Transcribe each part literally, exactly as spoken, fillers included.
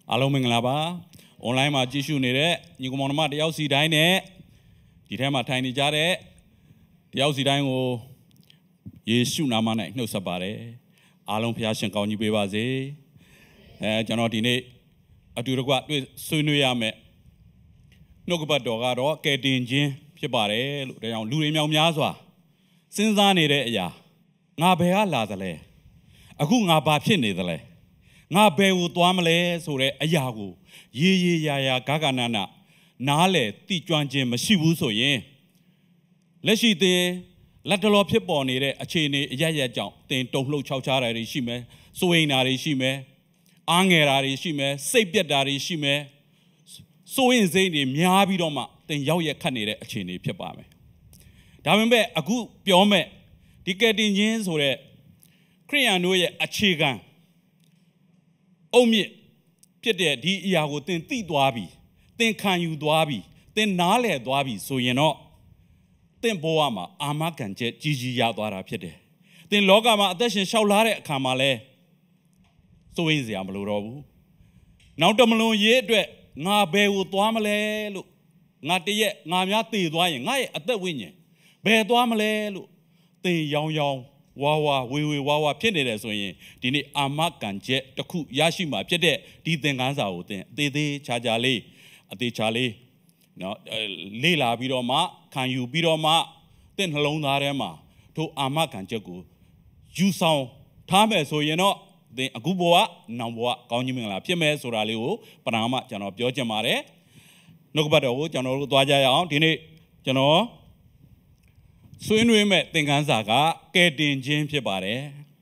အားလုံးမင်္ဂလာပါ online မှာကြည့်ရှုနေတဲ့ညီကောင်မောင်နှမတယောက်စီတိုင်းနဲ့ဒီထဲမှာထိုင်နေကြတဲ့တယောက်စီတိုင်းကိုယေရှုနာမ၌နှုတ်ဆက်ပါတယ်အားလုံးဖခင်ရှင်ကောင်းကြီးပေးပါစေအဲကျွန်တော်ဒီနေ့အတူတကွတွေ့ဆွေးနွေးရမယ်နှုတ်ကပတ်တော်ကတော့ကယ်တင်ခြင်းဖြစ်ပါတယ်လို့ဒါကြောင့်လူတွေမြောက်များစွာစဉ်းစားနေတဲ့အရာငါဘယ်ကလာသလဲအခုငါဘာဖြစ်နေသလဲငါဘယ်ကိုသွားမလဲဆိုတဲ့အရာကိုရေရေရာရာဂဂနာနာနားလေတိကျွမ်းခြင်းမရှိဘူးဆိုရင်လက်ရှိသင်လက်တော်ဖြစ်ပေါ်နေတဲ့အခြေအနေအရရက်ကြောင့်သင်တုန်လှုပ်ခြောက်ခြားတာတွေရှိမယ်စိုးရိမ်တာတွေရှိမယ်အားငယ်တာတွေရှိမယ်စိတ်ပြတ်တာတွေရှိမယ်စိုးရင်စိတ်တွေများပြီးတော့မှသင်ရောက်ရက်ခတ်နေတဲ့အခြေအနေဖြစ်ပါမယ်ဒါပေမဲ့အခုပြောမဲ့ဒီကယ်တင်ခြင်းဆိုတဲ့ခရိယန်တို့ရဲ့အခြေခံအုံမြင့်ဖြစ်တဲ့ဒီအရာကိုသင်သိသွားပြီသင်ခံယူသွားပြီသင်နားလည်သွားပြီဆိုရင်တော့သင်ဘဝမှာအာမခံချက်ကြီးကြီးရသွားတာဖြစ်တယ်သင်လောကမှာအသက်ရှင်လျှောက်လာတဲ့အခါမှာလဲစိုးရိမ်စရာမလိုတော့ဘူးနောက်တမလွန်ရေးအတွက်ငါဘယ်ကိုသွားမလဲလို့ငါတရက်ငါများတည်သွားရင်ငါရဲ့အသက်ဝိညာဉ်ဘယ်သွားမလဲလို့သင်ရောင်းရောင်းဝါဝါဝေဝေဝါဝါဖြစ်နေတယ်ဆိုရင်ဒီနေ့အာမခံချက်တစ်ခုရရှိမှာဖြစ်တဲ့ဒီသင်ခန်းစာကိုသင်အသေးသေးချာချာလေးအသေးချာလေးနော်လေ့လာပြီးတော့မှခံယူပြီးတော့မှသင်နှလုံးသားထဲမှာထိုအာမခံချက်ကိုယူဆောင်ထားမယ်ဆိုရင်တော့သင်အခုဘဝနောင်ဘဝကောင်းကြီးမင်္ဂလာဖြစ်မယ်ဆိုတာလေးကိုပထမကျွန်တော်ပြောချင်ပါတယ်နှုတ်ကပတ်တော်ကိုကျွန်တော်တို့သွားကြရအောင်ဒီနေ့ကျွန်တော်ဆွေးနွေးမဲ့သင်ခန်းစာကကယ်တင်ခြင်းဖြစ်ပါတယ်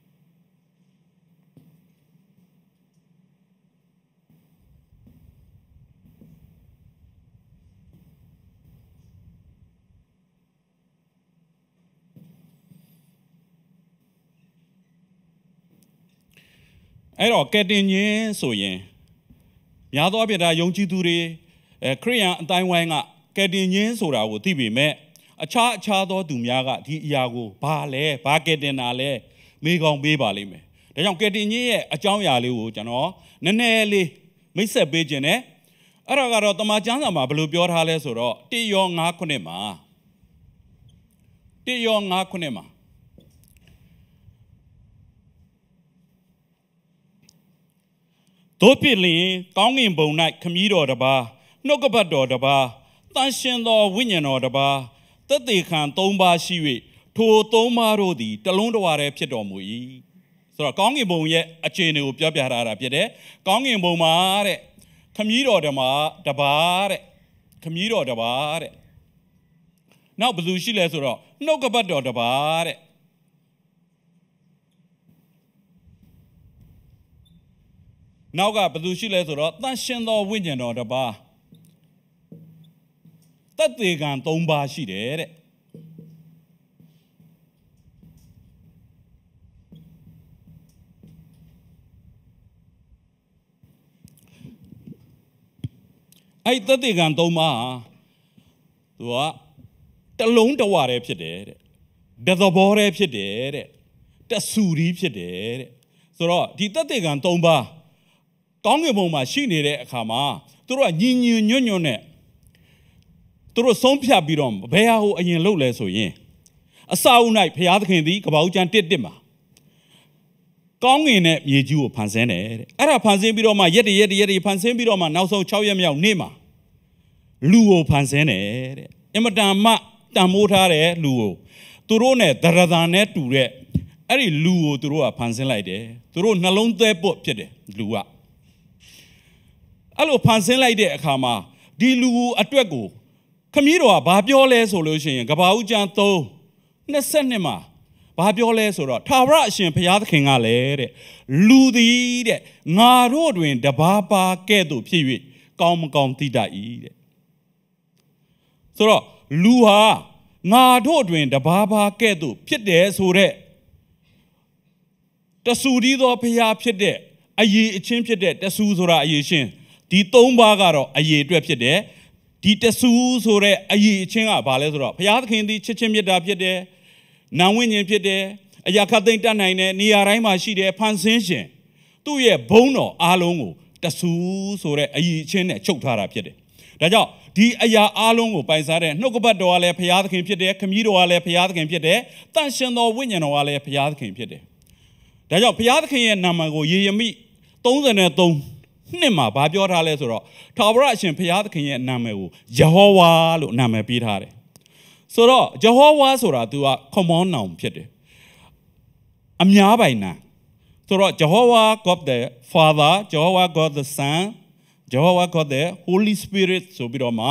အဲ့တော့ကယ်တင်ခြင်းဆိုရင်များသောအားဖြင့်ဒါယုံကြည်သူတွေအဲခရိယန်အတိုင်းဝိုင်းကကယ်တင်ခြင်းဆိုတာကိုသိပေမဲ့အခြားအခြားသောသူများကဒီအရာကိုဘာလဲဘာကယ်တင်တာလဲမေးကောင်းပေးပါလိမ့်မယ်ဒါကြောင့်ကယ်တင်ခြင်းရဲ့အကြောင်းအရာလေးကိုကျွန်တော်နည်းနည်းလေးမိတ်ဆက်ပေးခြင်းနဲ့အဲ့ဒါကတော့တမန်ကျမ်းစာမှာဘယ်လိုပြောထားလဲဆိုတော့တိယောငါးခုနှစ်မှာတိယောငါးခုနှစ်မှာတို့ဖြစ်လျင်ကောင်းကင်ဘုံ၌ခမည်းတော်တစ်ပါးနှုတ်ကပတ်တော်တစ်ပါးတန်ရှင်သောဝိညာဉ်တော်တစ်ပါးသက်သေခံသုံးပါးရှိ၍ထိုသုံးပါးတို့သည်တလုံးတဝါတည်းဖြစ်တော်မူ၏ဆိုတော့ကောင်းကင်ဘုံရဲ့အခြေအနေကိုပြောပြထားတာဖြစ်တယ်ကောင်းကင်ဘုံမှာတဲ့ခမည်းတော်တစ်ပါးတစ်ပါးတဲ့ခမည်းတော်တစ်ပါးတဲ့နောက်ဘယ်သူရှိလဲဆိုတော့နှုတ်ကပတ်တော်တစ်ပါးတဲ့နောက်ကဘယ်သူရှိလဲဆိုတော့တန်ရှင်သောဝိညာဉ်တော်တစ်ပါးသက်သေခံသုံးပါးရှိတယ်တဲ့အဲ့သက်သေခံသုံးပါးသူကတလုံးတဝတည်းဖြစ်တယ်တဲ့တသဘောတည်းဖြစ်တယ်တဲ့တဆူရီဖြစ်တယ်တဲ့ဆိုတော့ဒီသက်သေခံသုံးပါးကောင်းကင်ဘုံမှာရှိနေတဲ့အခါမှာသူတို့ကညီညီညွတ်ညွတ်နဲ့သူတို့ဆုံးဖြတ်ပြီးတော့ဘယ်ဟာကိုအရင်လုပ်လဲဆိုရင်အစာအုပ်၌ဘုရားသခင်သည်ကပ္ပဦးကျမ်းတစ်တစ်မှာကောင်းကင်နဲ့မြေကြီးကိုဖန်ဆင်းတယ်တဲ့အဲ့ဒါဖန်ဆင်းပြီးတော့မှရက်တရက်တရက်တဖန်ဆင်းပြီးတော့မှနောက်ဆုံး၆ရက်မြောက်နေ့မှာလူကိုဖန်ဆင်းတယ်တဲ့အင်မတန်မှတန်မိုးထားတဲ့လူကိုသူတို့နဲ့ဒရဒန်နဲ့တူတဲ့အဲ့ဒီလူကိုသူတို့ကဖန်ဆင်းလိုက်တယ်သူတို့နှလုံးသွဲပုတ်ဖြစ်တယ်လူကအဲ့လိုဖန်ဆင်းလိုက်တဲ့အခါမှာဒီလူအတွက်ကိုခမည်းတော်ကဘာပြောလဲဆိုလို့ရှိရင်ကပ္ပဦးကျမ်းသုံး နှစ်မှာဘာပြောလဲဆိုတော့ထာဝရအရှင်ဘုရားသခင်ကလည်းတဲ့လူသည်တဲ့ငါတို့တွင်တပါးပါကဲ့သို့ဖြစ်၍ကောင်းမကောင်းသိတတ်၏တဲ့ဆိုတော့လူဟာငါတို့တွင်တပါးပါကဲ့သို့ဖြစ်တယ်ဆိုတဲ့တဆူဒီသောဘုရားဖြစ်တဲ့အရေးအချင်းဖြစ်တဲ့တဆူဆိုတာအရေးရှင်ဒီသုံးပါးကတော့အရေးအတွက်ဖြစ်တယ်ဒီတဆူဆိုတဲ့အရေးအချင်းကဘာလဲဆိုတော့ဘုရားသခင်သည်ချစ်ချင်းမြတ်တာဖြစ်တယ်နာဝိညာဉ်ဖြစ်တယ်အရာခတ်သိမ်းတတ်နိုင်တဲ့နေရာတိုင်းမှာရှိတယ်ဖန်ဆင်းရှင်သူ့ရဲ့ဘုန်းတော်အားလုံးကိုတတဆူဆိုတဲ့အယီချင်းနဲ့ချုပ်ထားတာဖြစ်တယ်ဒါကြောင့်ဒီအရာအလုံးကိုပိုင်စားတဲ့နှုတ်ကပတ်တော်ကလည်းဘုရားသခင်ဖြစ်တယ်ခမည်းတော်ကလည်းဘုရားသခင်ဖြစ်တယ်တန်ရှင်တော်ဝိညာဉ်တော်ကလည်းဘုရားသခင်ဖြစ်တယ်ဒါကြောင့်ဘုရားသခင်ရဲ့နာမကိုယေရမိသုံးဆယ်နဲ့သုံးနှစ်မှာဗာပြောထားလဲဆိုတော့ထာဝရအရှင်ဘုရားသခင်ရဲ့နာမည်ကိုယေဟောဝါလို့နာမည်ပေးထားတယ်ဆိုတော့ယေဟောဝါဆိုတာ तू က common noun ဖြစ်တယ်အများပိုင်နာဆိုတော့ Jehovah God the Father Jehovah God the Son Jehovah God the Holy Spirit ဆိုပြီးတော့မှ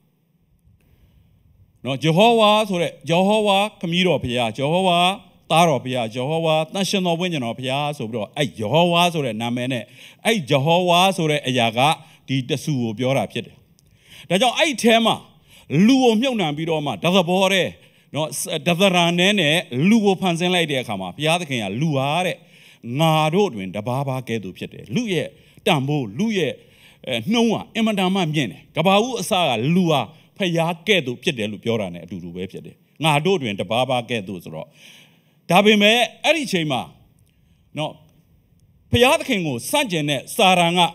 နော် Jehovah ဆိုတဲ့ Jehovah ခမည်းတော်ဘုရား Jehovah သားတော်ဘုရား Jehovah တန်ရှင်တော်ဝိညာဉ်တော်ဘုရားဆိုပြီးတော့အဲ့ Jehovah ဆိုတဲ့နာမည်နဲ့အဲ့ Jehovah ဆိုတဲ့အရာကဒီတဆူကိုပြောတာဖြစ်တယ်ဒါကြောင့်အဲ့ထဲမှာလူကိုမြုပ်နှံပြီးတော့မှတသဘောတဲ့နော်တသရာနဲနဲ့လူကိုဖန်ဆင်းလိုက်တဲ့အခါမှာဘုရားသခင်ကလူဟာတဲ့ငါတို့တွင်တဘာဘာကဲ့သို့ဖြစ်တယ်လူရဲ့တန်ဖိုးလူရဲ့နှုံးဟာအင်မတန်မှမြင့်တယ်ကဘာဦးအစကလူဟာဖျားကဲ့သို့ဖြစ်တယ်လို့ပြောတာ ਨੇ အတူတူပဲဖြစ်တယ်ငါတို့တွင်တဘာဘာကဲ့သို့ဆိုတော့ဒါပေမဲ့အဲ့ဒီချိန်မှာနော်ဖျားသခင်ကိုစန့်ကျင်တဲ့စာရန်က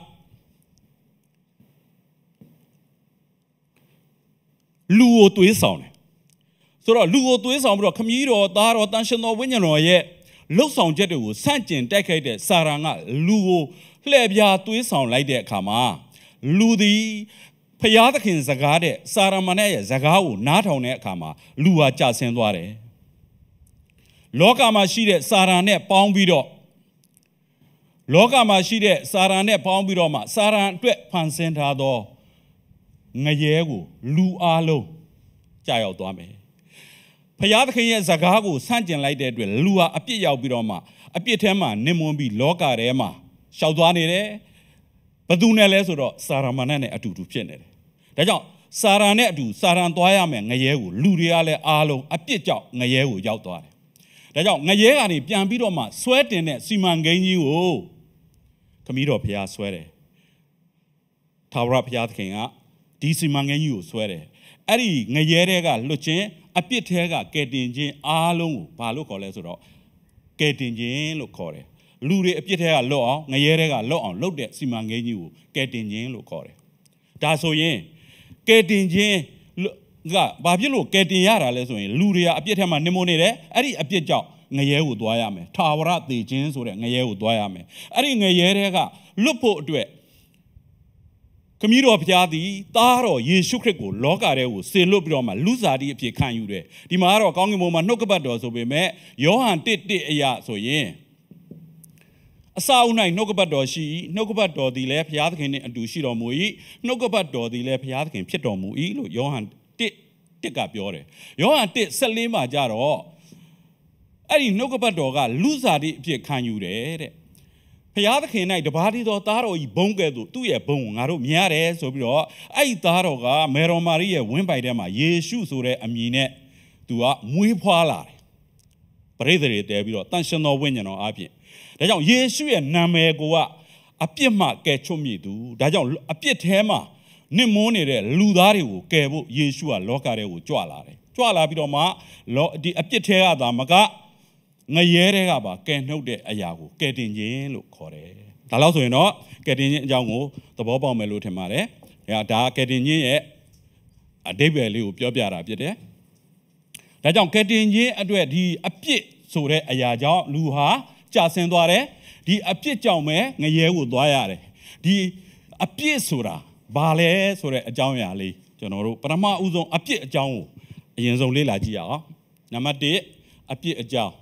လူကိုသွေးဆောင်တယ်ဆိုတော့လူကိုသွေးဆောင်ပြီးတော့ခမည်းတော်သားတော်တန်ရှင်တော်ဝိညာဉ်တော်ရဲ့လှုပ်ဆောင်ချက်တွေကိုဆန့်ကျင်တိုက်ခိုက်တဲ့စာရန်ကလူကိုလှည့်ပြားသွေးဆောင်လိုက်တဲ့အခါမှာလူသည်ဖျားသခင်စကားတဲ့စာရမဏေရဲ့စကားကိုနားထောင်တဲ့အခါမှာလူဟာကြာဆင်းသွားတယ်လောကမှာရှိတဲ့စာရန်နဲ့ပေါင်းပြီးတော့လောကမှာရှိတဲ့စာရန်နဲ့ပေါင်းပြီးတော့မှစာရန်အတွက်ဖန်ဆင်းထားသောငရဲကိုလူအားလုံးကြာရောက်သွားမယ်ဖျားသခင်ရဲ့စကားကိုဆန့်ကျင်လိုက်တဲ့အတွက်လူဟာအပြစ်ရောက်ပြီးတော့မှအပြစ်ထဲမှာနစ်မွန်းပြီးလောကထဲမှာရှောက်သွားနေတယ်ဘယ်သူနဲ့လဲဆိုတော့စာရမဏေနဲ့အတူတူဖြစ်နေတယ်ဒါကြောင့်စာရန်နဲ့အတူစာရန်သွားရမယ်ငရဲကိုလူတွေကလည်းအားလုံးအပြစ်ကြောင့်ငရဲကိုရောက်သွားတယ်ဒါကြောင့်ငရဲကနေပြန်ပြီးတော့မှဆွဲတင်တဲ့စီမံကိန်းကြီးကိုခမည်းတော်ဘုရားဆွဲတယ်ထာဝရဘုရားသခင်ကဒီစီမံကိန်းကြီးကိုဆွဲတယ်အဲ့ဒီငရဲတွေကလွတ်ခြင်းအပြစ်ထဲကကယ်တင်ခြင်းအားလုံးကိုဘာလို့ခေါ်လဲဆိုတော့ကယ်တင်ခြင်းလို့ခေါ်တယ်လူတွေအပြစ်ထဲကလွတ်အောင်ငရဲတွေကလွတ်အောင်လုပ်တဲ့စီမံကိန်းကြီးကိုကယ်တင်ခြင်းလို့ခေါ်တယ်ဒါဆိုရင်ကယ်တင်ခြင်းကဘာဖြစ်လို့ကယ်တင်ရတာလဲဆိုရင်လူတွေကအပြစ်ထဲမှာနှိမ့်မနေတယ်အဲ့ဒီအပြစ်ကြောင့်ငရဲကိုသွားရမယ်ထာဝရသေခြင်းဆိုတဲ့ငရဲကိုသွားရမယ်အဲ့ဒီငရဲတွေကလွတ်ဖို့အတွက်ခမည်းတော်ဘုရားသည်သားတော်ယေရှုခရစ်ကိုလောကထဲကိုဆေလွတ်ပြီးတော့မှလူစားတိအဖြစ်ခံယူတယ်ဒီမှာကတော့ကောင်းကင်ဘုံမှာနှုတ်ကပတ်တော်ဆိုပေမဲ့ယောဟန်တစ်တစ်အရာဆိုရင်အစာအုပ်၌နှုတ်ကပတ်တော်ရှိနှုတ်ကပတ်တော်သည်လည်းဘုရားသခင်နှင့်အတူရှိတော်မူ၏နှုတ်ကပတ်တော်သည်လည်းဘုရားသခင်ဖြစ်တော်မူ၏လို့ယောဟန်တစ်တစ်ကပြောတယ်ယောဟန်တစ်ဆယ်လေးမှာကြတော့အဲ့ဒီနှုတ်ကပတ်တော်ကလူစားတိအဖြစ်ခံယူတယ်တဲ့ဘုရားသခင်၌တပါးတည်းသောသားတော်ကြီးဘုံကဲ့သို့သူ့ရဲ့ဘုံကိုငါတို့မြင်ရတယ်ဆိုပြီးတော့အဲ့ဒီသားတော်ကမေတော်မာရိရဲ့ဝင်းပိုင်ထဲမှာယေရှုဆိုတဲ့အမည်နဲ့သူကမွေးဖွားလာတယ်ပရိသေတွေတဲပြီးတော့တန်ရှင်တော်ဝိညာဉ်တော်အပြင်ဒါကြောင့်ယေရှုရဲ့နာမည်ကိုကအပြစ်မှကယ်ချွတ်မြည်သူဒါကြောင့်အပြစ်ထဲမှာနစ်မွန်းနေတဲ့လူသားတွေကိုကယ်ဖို့ယေရှုကလောကထဲကိုကြွလာတယ်ကြွလာပြီးတော့မှဒီအပြစ်ထဲကသာမကငရဲတွေကပါကယ်နှုတ်တဲ့အရာကိုကယ်တင်ခြင်းလို့ခေါ်တယ်ဒါလို့ဆိုရင်တော့ကယ်တင်ခြင်းအကြောင်းကိုသဘောပေါက်မယ်လို့ထင်ပါတယ်ဒါကယ်တင်ခြင်းရဲ့အဓိပ္ပာယ်လေးကိုပြောပြတာဖြစ်တယ်ဒါကြောင့်ကယ်တင်ခြင်းအတွက်ဒီအပြစ်ဆိုတဲ့အရာကြောင့်လူဟာကြာဆင်းသွားတယ်ဒီအပြစ်ကြောင့်ပဲငရဲကိုသွားရတယ်ဒီအပြစ်ဆိုတာဘာလဲဆိုတဲ့အကြောင်းအရာလေးကျွန်တော်တို့ပထမဦးဆုံးအပြစ်အကြောင်းကိုအရင်ဆုံးလေ့လာကြည့်ရအောင်နံပါတ်တစ်အပြစ်အကြောင်း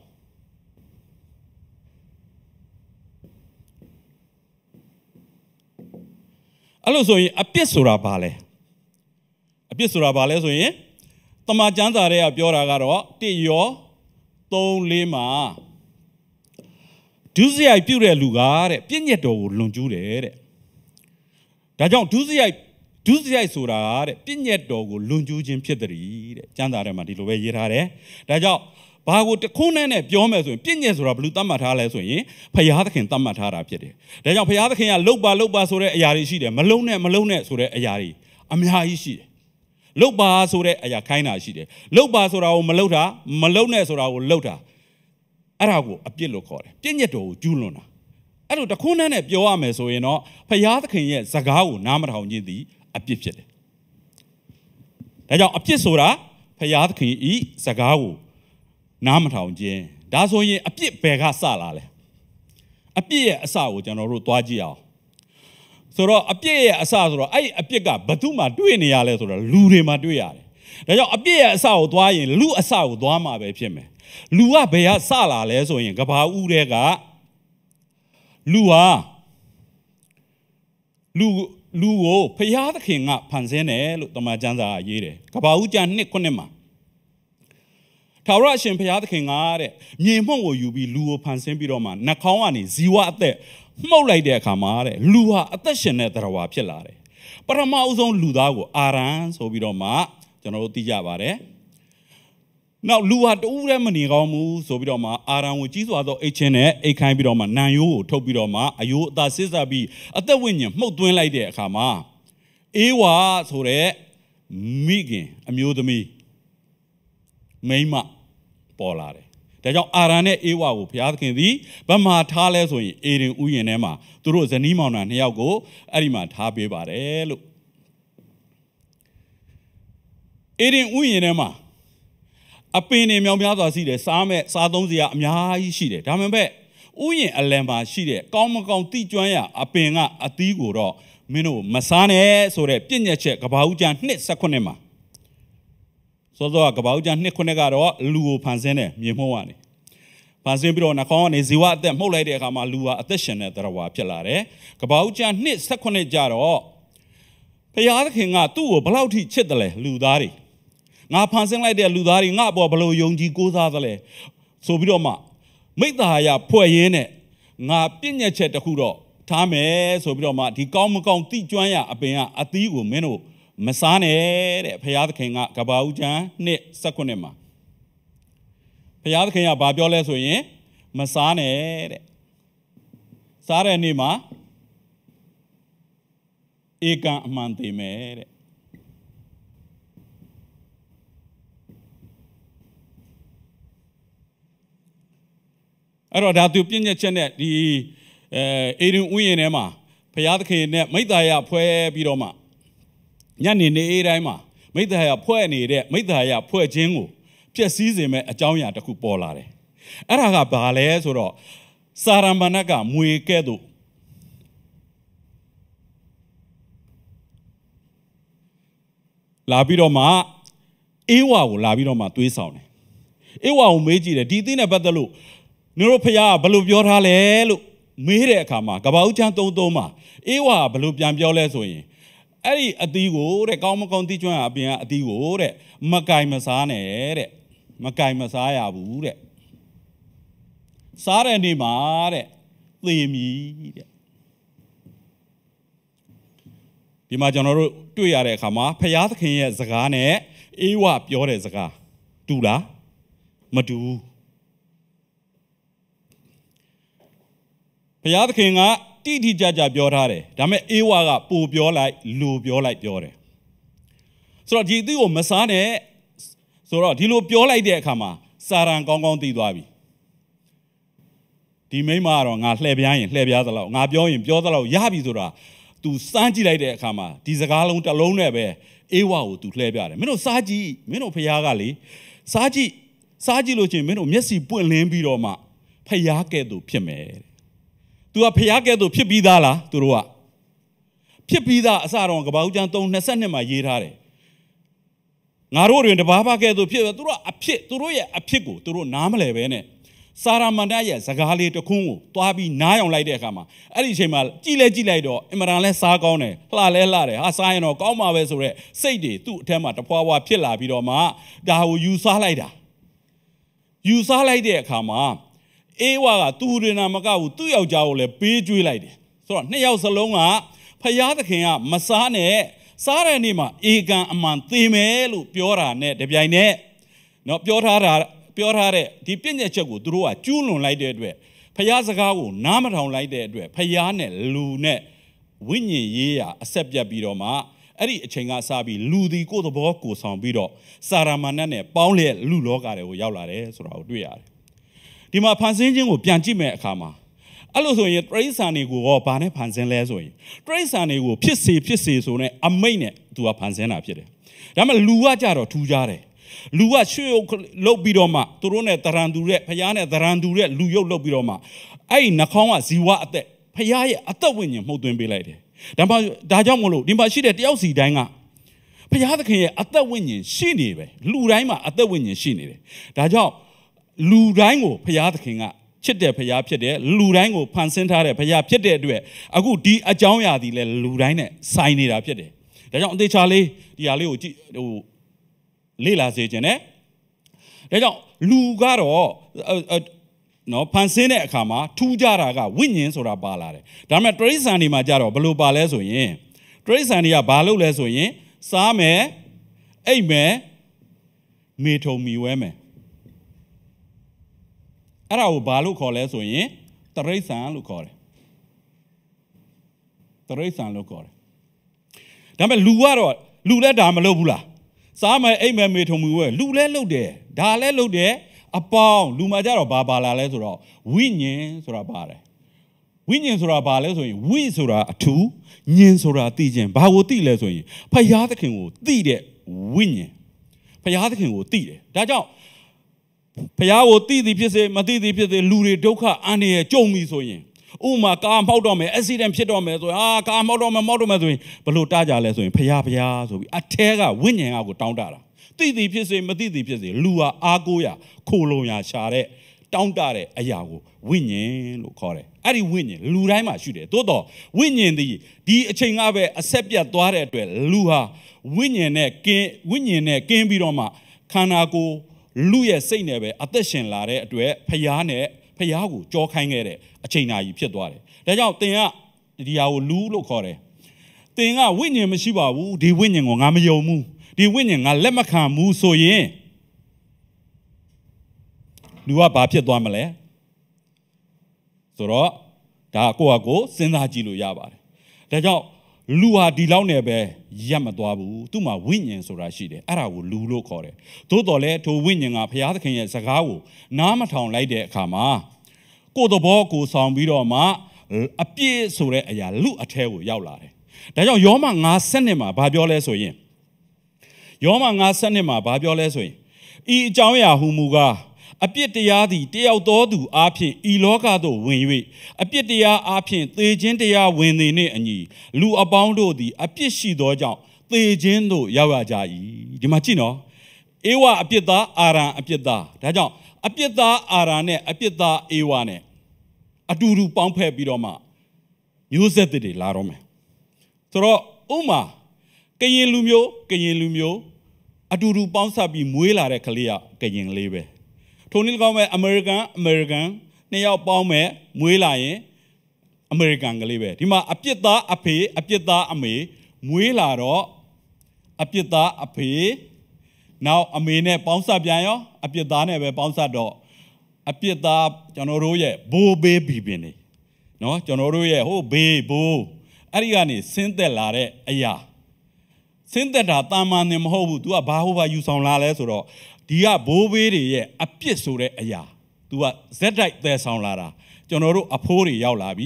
အဲ့လိုဆိုရင်အပြစ်ဆိုတာဘာလဲအပြစ်ဆိုတာဘာလဲဆိုရင်တမန်ကျမ်းစာတွေကပြောတာကတော့တစ်ယောသုံးလေးမှာဒုစရိုက်ပြုတဲ့လူကတဲ့ပြည့်ညက်တော်ကိုလွန်ကျူးတယ်တဲ့ဒါကြောင့်ဒုစရိုက်ဒုစရိုက်ဆိုတာတဲ့ပြည့်ညက်တော်ကိုလွန်ကျူးခြင်းဖြစ်တယ်တဲ့ကျမ်းစာထဲမှာဒီလိုပဲရေးထားတယ်ဒါကြောင့်ဘာကိုတခုနဲ့နဲ့ပြောမယ်ဆိုရင်ပြည့်ညက်ဆိုတာဘယ်လိုသတ်မှတ်ထားလဲဆိုရင်ဖယားသခင်သတ်မှတ်ထားတာဖြစ်တယ်ဒါကြောင့်ဖယားသခင်ကလှုပ်ပါလှုပ်ပါဆိုတဲ့အရာတွေရှိတယ်မလုံးနဲ့မလုံးနဲ့ဆိုတဲ့အရာတွေအများကြီးရှိတယ်လှုပ်ပါဆိုတဲ့အရာခိုင်းတာရှိတယ်လှုပ်ပါဆိုတာကိုမလှုပ်တာမလှုပ်နဲ့ဆိုတာကိုလှုပ်တာအဲ့ဒါကိုအပြစ်လို့ခေါ်တယ်ပြည့်ညက်တော်ကိုကျူးလွန်တာအဲ့လိုတခုနဲ့နဲ့ပြောရမယ်ဆိုရင်တော့ဖယားသခင်ရဲ့စကားကိုနားမထောင်ခြင်းသည်အပြစ်ဖြစ်တယ်ဒါကြောင့်အပြစ်ဆိုတာဖယားသခင်ဤစကားကိုနားမထောင်ခြင်းဒါဆိုရင်အပြစ်ဘယ်ကစလာလဲအပြစ်ရဲ့အစကိုကျွန်တော်တို့သွားကြည့်အောင်ဆိုတော့အပြစ်ရဲ့အစဆိုတော့အဲ့အပြစ်ကဘသူမှတွေ့နေရလဲဆိုတော့လူတွေမှတွေ့ရတယ်ဒါကြောင့်အပြစ်ရဲ့အစကိုသွားရင်လူအစကိုသွားမှာပဲဖြစ်မယ်လူကဘယ်ကစလာလဲဆိုရင်ကဘာဦးတဲ့ကလူဟာလူလူကိုဖယားသခင်ကဖန်ဆင်းတယ်လို့တမန်ကျမ်းစာရေးတယ်ကဘာဦးကျမ်းနှစ်ခုနှစ်မှာထာဝရအရှင်ဘုရားသခင်ကတဲ့မြေမှုန့်ကိုယူပြီးလူကိုဖန်ဆင်းပြီးတော့မှနှာခေါင်းကနေဇီဝအသက်မှုတ်လိုက်တဲ့အခါမှာတဲ့လူဟာအသက်ရှင်တဲ့သတ္တဝါဖြစ်လာတယ်ပထမအဆုံးလူသားကိုအာရန်ဆိုပြီးတော့မှကျွန်တော်တို့သိကြပါတယ်နောက်လူဟာတူးရဲမနေကောင်းဘူးဆိုပြီးတော့မှအာရန်ကိုကြီးစွာသောအိတ်ချင်းနဲ့အိတ်ခိုင်းပြီးတော့မှနံရိုးကိုထုတ်ပြီးတော့မှအယိုးအသားစစ်စားပြီးအသက်ဝိညာဉ်မှုတ်သွင်းလိုက်တဲ့အခါမှာအေဝါဆိုတဲ့မိခင်အမျိုးသမီးမိမပေါ်လာတယ်ဒါကြောင့်အာရန်နဲ့အေဝါကိုဘုရားသခင်သည်ဗမာထားလဲဆိုရင်အေဒင်ဥယျာဉ်ထဲမှာသူတို့ဇနီးမောင်နှံနှစ်ယောက်ကိုအဲ့ဒီမှာထားပေးပါတယ်လို့အေဒင်ဥယျာဉ်ထဲမှာအပင်တွေမြောင်များစွာရှိတယ်စားမဲ့စားသုံးစရာအများကြီးရှိတယ်ဒါပေမဲ့ဥယျာဉ်အလယ်မှာရှိတဲ့ကောင်းမကောင်းတိကျွမ်းရအပင်ကအသီးကိုတော့မင်းတို့မစားနဲ့ဆိုတဲ့ပြည့်ညက်ချက်ကဘာဦးကျမ်းနှစ်၁၈မှာစောစောကကဘာဦးကျမ်းနှစ်ခုနှစ်ကတော့လူကိုဖန်ဆင်းတယ်မြေမှုန့်ကနေဖန်ဆင်းပြီးတော့နှာခေါင်းကနေဇီဝအသက်မှုတ်လိုက်တဲ့အခါမှာလူဟာအသက်ရှင်တဲ့သတ္တဝါဖြစ်လာတယ်ကဘာဦးကျမ်းနှစ်၁၈ကျတော့ဘုရားသခင်ကသူ့ကိုဘယ်လောက်ထိချစ်တယ်လဲလူသားတွေငါဖန်ဆင်းလိုက်တဲ့လူသားတွေငါ့အပေါ်ဘယ်လိုယုံကြည်ကိုးစားသလဲဆိုပြီးတော့မှမိတ္တာဟာယဖွဲ့ရင်းနဲ့ငါပြည့်ညက်ချက်တစ်ခုတော့ထားမယ်ဆိုပြီးတော့မှဒီကောင်းမကောင်းတိကျွမ်းရအပင်ကအသီးကိုမင်းတို့မစားနဲ့တဲ့ဘုရားသခင်ကကဘာဦးကျမ်းနှစ်၁၈မှာဘုရားသခင်ကဘာပြောလဲဆိုရင်မစားနဲ့တဲ့စားတဲ့နေ့မှာဧကံအမှန်သိမယ်တဲ့အဲ့တော့ဒါသူပြည့်ညက်ချက်နဲ့ဒီအဲအေဒင်ဥယျာဉ်ထဲမှာဘုရားသခင်နဲ့မိတ္တာယဖွဲ့ပြီးတော့မှညနေနေအေးတိုင်းမှာမိတ္တာယဖွဲ့နေတဲ့မိတ္တာယဖွဲ့ခြင်းကိုဖျက်ဆီးစေမဲ့အကြောင်းအရာတစ်ခုပေါ်လာတယ်အဲ့ဒါကဘာလဲဆိုတော့စာရမဏတ်ကမွေကဲ့သို့လာပြီးတော့မှအေဝါကိုလာပြီးတော့မှသွေးဆောင်တယ်အေဝါကိုမေးကြည့်တယ်ဒီအသင်းနဲ့ပတ်သက်လို့နင်တို့ဖခင်ကဘယ်လိုပြောထားလဲလို့မေးတဲ့အခါမှာကဘာဦးချမ်းသုံးသုံးမှာအေဝါဘယ်လိုပြန်ပြောလဲဆိုရင်အဲ့ဒီအသီးကိုတဲ့ကောင်းမကောင်းတိကျွမ်းအပြင်အသီးကိုတဲ့မကင်မစားနဲ့တဲ့မကင်မစားရဘူးတဲ့စားတဲ့နေ့မှာတဲ့သေမည်တဲ့ဒီမှာကျွန်တော်တို့တွေ့ရတဲ့အခါမှာဖခင်သခင်ရဲ့စကားနဲ့အေဝါပြောတဲ့စကားတူလားမတူဘူးဘုရားသခင်ကတိတိကျကျပြောထားတယ်ဒါပေမဲ့အေဝါကပိုပြောလိုက်လူပြောလိုက်ပြောတယ်ဆိုတော့ဒီအသီးကိုမစားနဲ့ဆိုတော့ဒီလိုပြောလိုက်တဲ့အခါမှာစာရန်ကောင်းကောင်းသိသွားပြီဒီမိန်းမကတော့ငါလှည့်ပြားရင်လှည့်ပြားသလောက်ငါပြောရင်ပြောသလောက်ရပြီဆိုတာ तू စမ်းကြည့်လိုက်တဲ့အခါမှာဒီစကားလုံးတစ်လုံးနဲ့ပဲအေဝါကို तू လှည့်ပြတယ်မင်းတို့စားကြည့်မင်းတို့ဖခင်ကလေစားကြည့်စားကြည့်လို့ချင်းမင်းတို့မျက်စိပွင့်လင်းပြီးတော့မှဖခင်ကဲ့သို့ဖြစ်မယ်तू ကဖျားကဲ့သို့ဖြစ်ပြီးသားလားသူတို့ကဖြစ်ပြီးသားအစတော့ကဘာဦးကျမ်းသုံး၂၂မှာရေးထားတယ်ငါတို့တွင်တဘာဘာကဲ့သို့ဖြစ်သူတို့အဖြစ်သူတို့ရဲ့အဖြစ်ကိုသူတို့နားမလဲပဲနဲ့စာရမဏတ်ရဲ့စကားလေးတစ်ခုကိုသွားပြီးနားယောင်လိုက်တဲ့အခါမှာအဲ့ဒီအချိန်မှာကြည်လဲကြည်လိုက်တော့အင်မတန်လဲစားကောင်းတယ်လှလဲလှတယ်ဟာစားရင်တော့ကောင်းပါပဲဆိုတော့စိတ်တွေသူ့အထက်မှာတဖွာဖွာဖြစ်လာပြီးတော့မှဒါကိုယူစားလိုက်တာယူစားလိုက်တဲ့အခါမှာအေဝါကသူ့ရင်နာမကဘူးသူ့ယောက်ျားကိုလည်းပေးကျွေးလိုက်တယ်ဆိုတော့နှစ်ယောက်စလုံးကဖယားသခင်ကမစားနဲ့စားတဲ့နေ့မှာအေကံအမှန်သေမယ်လို့ပြောတာနဲ့တပြိုင်နက်เนาะပြောထားတာပြောထားတဲ့ဒီပြည့်ညက်ချက်ကိုသူတို့ကကျူးလွန်လိုက်တဲ့အတွက်ဖယားစကားကိုနားမထောင်လိုက်တဲ့အတွက်ဖယားနဲ့လူနဲ့ဝိညာဉ်ရေးရာအဆက်ပြတ်ပြီးတော့မှအဲ့ဒီအချိန်ကစပြီးလူဒီကိုယ်သဘောကိုဆောင်ပြီးတော့စာရမဏတ်နဲ့ပေါင်းလျက်လူလောကတွေကိုရောက်လာတယ်ဆိုတာကိုတွေ့ရတယ်ဒီမှာဖန်ဆင်းခြင်းကိုပြန်ကြည့်မဲ့အခါမှာအဲ့လိုဆိုရင်တရိษံတွေကိုရောဘာနဲ့ဖန်ဆင်းလဲဆိုရင်တရိษံတွေကိုဖြစ်စေဖြစ်စေဆိုနဲ့အမိတ်နဲ့သူကဖန်ဆင်းတာဖြစ်တယ်ဒါပေမဲ့လူကကြတော့ထူးခြားတယ်လူကရွှေရုပ်လုတ်ပြီးတော့မှသူတို့နဲ့တရံတူတဲ့ဖျားနဲ့တရံတူတဲ့လူရုပ်လုတ်ပြီးတော့မှအဲ့ဒီနှာခေါင်းကဇီဝအသက်ဖျားရဲ့အသက်ဝိညာဉ်မှုတ်သွင်းပေးလိုက်တယ်ဒါမှဒါကြောင့်မလို့ဒီမှာရှိတဲ့တယောက်စီတိုင်းကဖျားသခင်ရဲ့အသက်ဝိညာဉ်ရှိနေပဲလူတိုင်းမှာအသက်ဝိညာဉ်ရှိနေတယ်ဒါကြောင့်လူတိုင်းကိုဖျားသခင်ကချစ်တဲ့ဖျားဖြစ်တယ်လူတိုင်းကိုဖန်ဆင်းထားတဲ့ဖျားဖြစ်တဲ့အတွက်အခုဒီအကြောင်းအရာဒီလဲလူတိုင်းနဲ့ဆိုင်နေတာဖြစ်တယ်ဒါကြောင့်အသေးချာလေးဒီဟာလေးကိုကြည့်ဟိုလေ့လာစေခြင်းနဲ့ဒါကြောင့်လူကတော့နော်ဖန်ဆင်းတဲ့အခါမှာထူးခြားတာကဝိညာဉ်ဆိုတာပါလာတယ်ဒါပေမဲ့တရိษံတွေမှာကြတော့ဘယ်လိုပါလဲဆိုရင်တရိษံတွေကဘာလုပ်လဲဆိုရင်စားမယ်အိပ်မယ်မေထုံမီဝဲမယ်အဲ့ဒါကိုဘာလို့ခေါ်လဲဆိုရင်တရိษံလို့ခေါ်တယ်တရိษံလို့ခေါ်တယ်ဒါပေမဲ့လူကတော့လူလည်းဒါမလုပ်ဘူးလားစားမယ်အိပ်မယ်မေထုံမီဝဲလူလည်းလုပ်တယ်ဒါလည်းလုပ်တယ်အပေါင်းလူမှာကြတော့ဘာပါလာလဲဆိုတော့ဝိညာဉ်ဆိုတာပါတယ်ဝိညာဉ်ဆိုတာဘာလဲဆိုရင်ဝိဆိုတာအထူးဉာဏ်ဆိုတာသိခြင်းဘာကိုသိလဲဆိုရင်ဖယားသခင်ကိုသိတဲ့ဝိညာဉ်ဖယားသခင်ကိုသိတယ်ဒါကြောင့်ဖယားကိုသိသည်ဖြစ်စေမသိသည်ဖြစ်စေလူတွေဒုက္ခအန္တရာယ်ကြုံပြီဆိုရင်ဥမာကားမောက်တော့မယ် accident ဖြစ်တော့မယ်ဆိုရင်အာကားမောက်တော့မယ်မောက်တော့မယ်ဆိုရင်ဘလို့တားကြလဲဆိုရင်ဖယားဖယားဆိုပြီးအထဲကဝိညာဉ်ကကိုတောင်းတတာသိသည်ဖြစ်စေမသိသည်ဖြစ်စေလူဟာအားကိုးရခိုလုံရရှာတဲ့တောင်းတတဲ့အရာကိုဝိညာဉ်လို့ခေါ်တယ်အဲ့ဒီဝိညာဉ်လူတိုင်းမှာရှိတယ်သို့တော့ဝိညာဉ်ဒီဒီအချိန်ကပဲအဆက်ပြတ်သွားတဲ့အတွက်လူဟာဝိညာဉ်နဲ့ကင်းဝိညာဉ်နဲ့ကင်းပြီးတော့မှခန္ဓာကိုယ်လူရဲ့စိတ်နဲ့ပဲအသက်ရှင်လာတဲ့အတွက်ဖယားနဲ့ဖယားကိုကြောခိုင်းခဲ့တဲ့အချိန်နာကြီးဖြစ်သွားတယ်ဒါကြောင့်သင်ကဒီဟာကိုလူလို့ခေါ်တယ်သင်ကဝိညာဉ်မရှိပါဘူးဒီဝိညာဉ်ကိုငါမယုံဘူးဒီဝိညာဉ်ငါလက်မခံဘူးဆိုရင်လူကဘာဖြစ်သွားမလဲဆိုတော့ဒါကိုယ့်အကိုစဉ်းစားကြည့်လို့ရပါတယ်ဒါကြောင့်လူဟာဒီလောက်နဲ့ပဲရပ်မသွားဘူးသူ့မှာဝိညာဉ်ဆိုတာရှိတယ်အဲ့ဒါကိုလူလို့ခေါ်တယ်သို့တော်လည်းထိုဝိညာဉ်ကဘုရားသခင်ရဲ့စကားကိုနားမထောင်လိုက်တဲ့အခါမှာကိုယ်သဘောကိုဆောင်ပြီးတော့မှအပြည့်ဆိုတဲ့အရာလူအထဲကိုရောက်လာတယ်ဒါကြောင့်ယောမငါးစနစ်မှာဘာပြောလဲဆိုရင်ယောမငါးစနစ်မှာဘာပြောလဲဆိုရင်ဤအကြောင်းအရာဟူမူကားအပြစ်တရားသည်တယောက်သောသူအားဖြင့်ဤလောကသို့ဝင်၍အပြစ်တရားအားဖြင့်သေခြင်းတရားဝင်သည်နှင့်အညီလူအပေါင်းတို့သည်အပြစ်ရှိသောကြောင့်သေခြင်းသို့ရောက်ရကြ၏ဒီမှာကြည့်နော်ဧဝအပြစ်သားအာရန်အပြစ်သားဒါကြောင့်အပြစ်သားအာရန်နဲ့အပြစ်သားဧဝနဲ့အတူတူပေါင်းဖက်ပြီးတော့မှမျိုးဆက်တွေလာတော့မယ်ဆိုတော့ဥမာကရင်လူမျိုးကရင်လူမျိုးအတူတူပေါင်းစပ်ပြီးမွေးလာတဲ့ကလေးကကရင်လေးပဲထိုနည်းကောင်းမဲ့အမေရိကန်အမေရိကန်နှစ်ယောက်ပေါင်းမဲ့မွေးလာရင်အမေရိကန်ကလေးပဲဒီမှာအပြစ်သားအဖေအပြစ်သားအမေမွေးလာတော့အပြစ်သားအဖေနောက်အမေနဲ့ပေါင်းစပ်ပြန်ရောအပြစ်သားနဲ့ပဲပေါင်းစပ်တော့အပြစ်သားကျွန်တော်တို့ရဲ့ဘိုးဘေးဘီပင်နေနော်ကျွန်တော်တို့ရဲ့ဟိုဘေးဘိုးအဲ့ဒီကနေဆင်းသက်လာတဲ့အရာဆင်းသက်တာတာမန်နေမဟုတ်ဘူး तू ကဘာဟိုဘာယူဆောင်လာလဲဆိုတော့ဒီကဘိုးဘေးတွေရဲ့အပြစ်ဆိုတဲ့အရာ तू ကဇက်တိုက်သယ်ဆောင်လာတာကျွန်တော်တို့အဖိုးတွေရောက်လာပြီ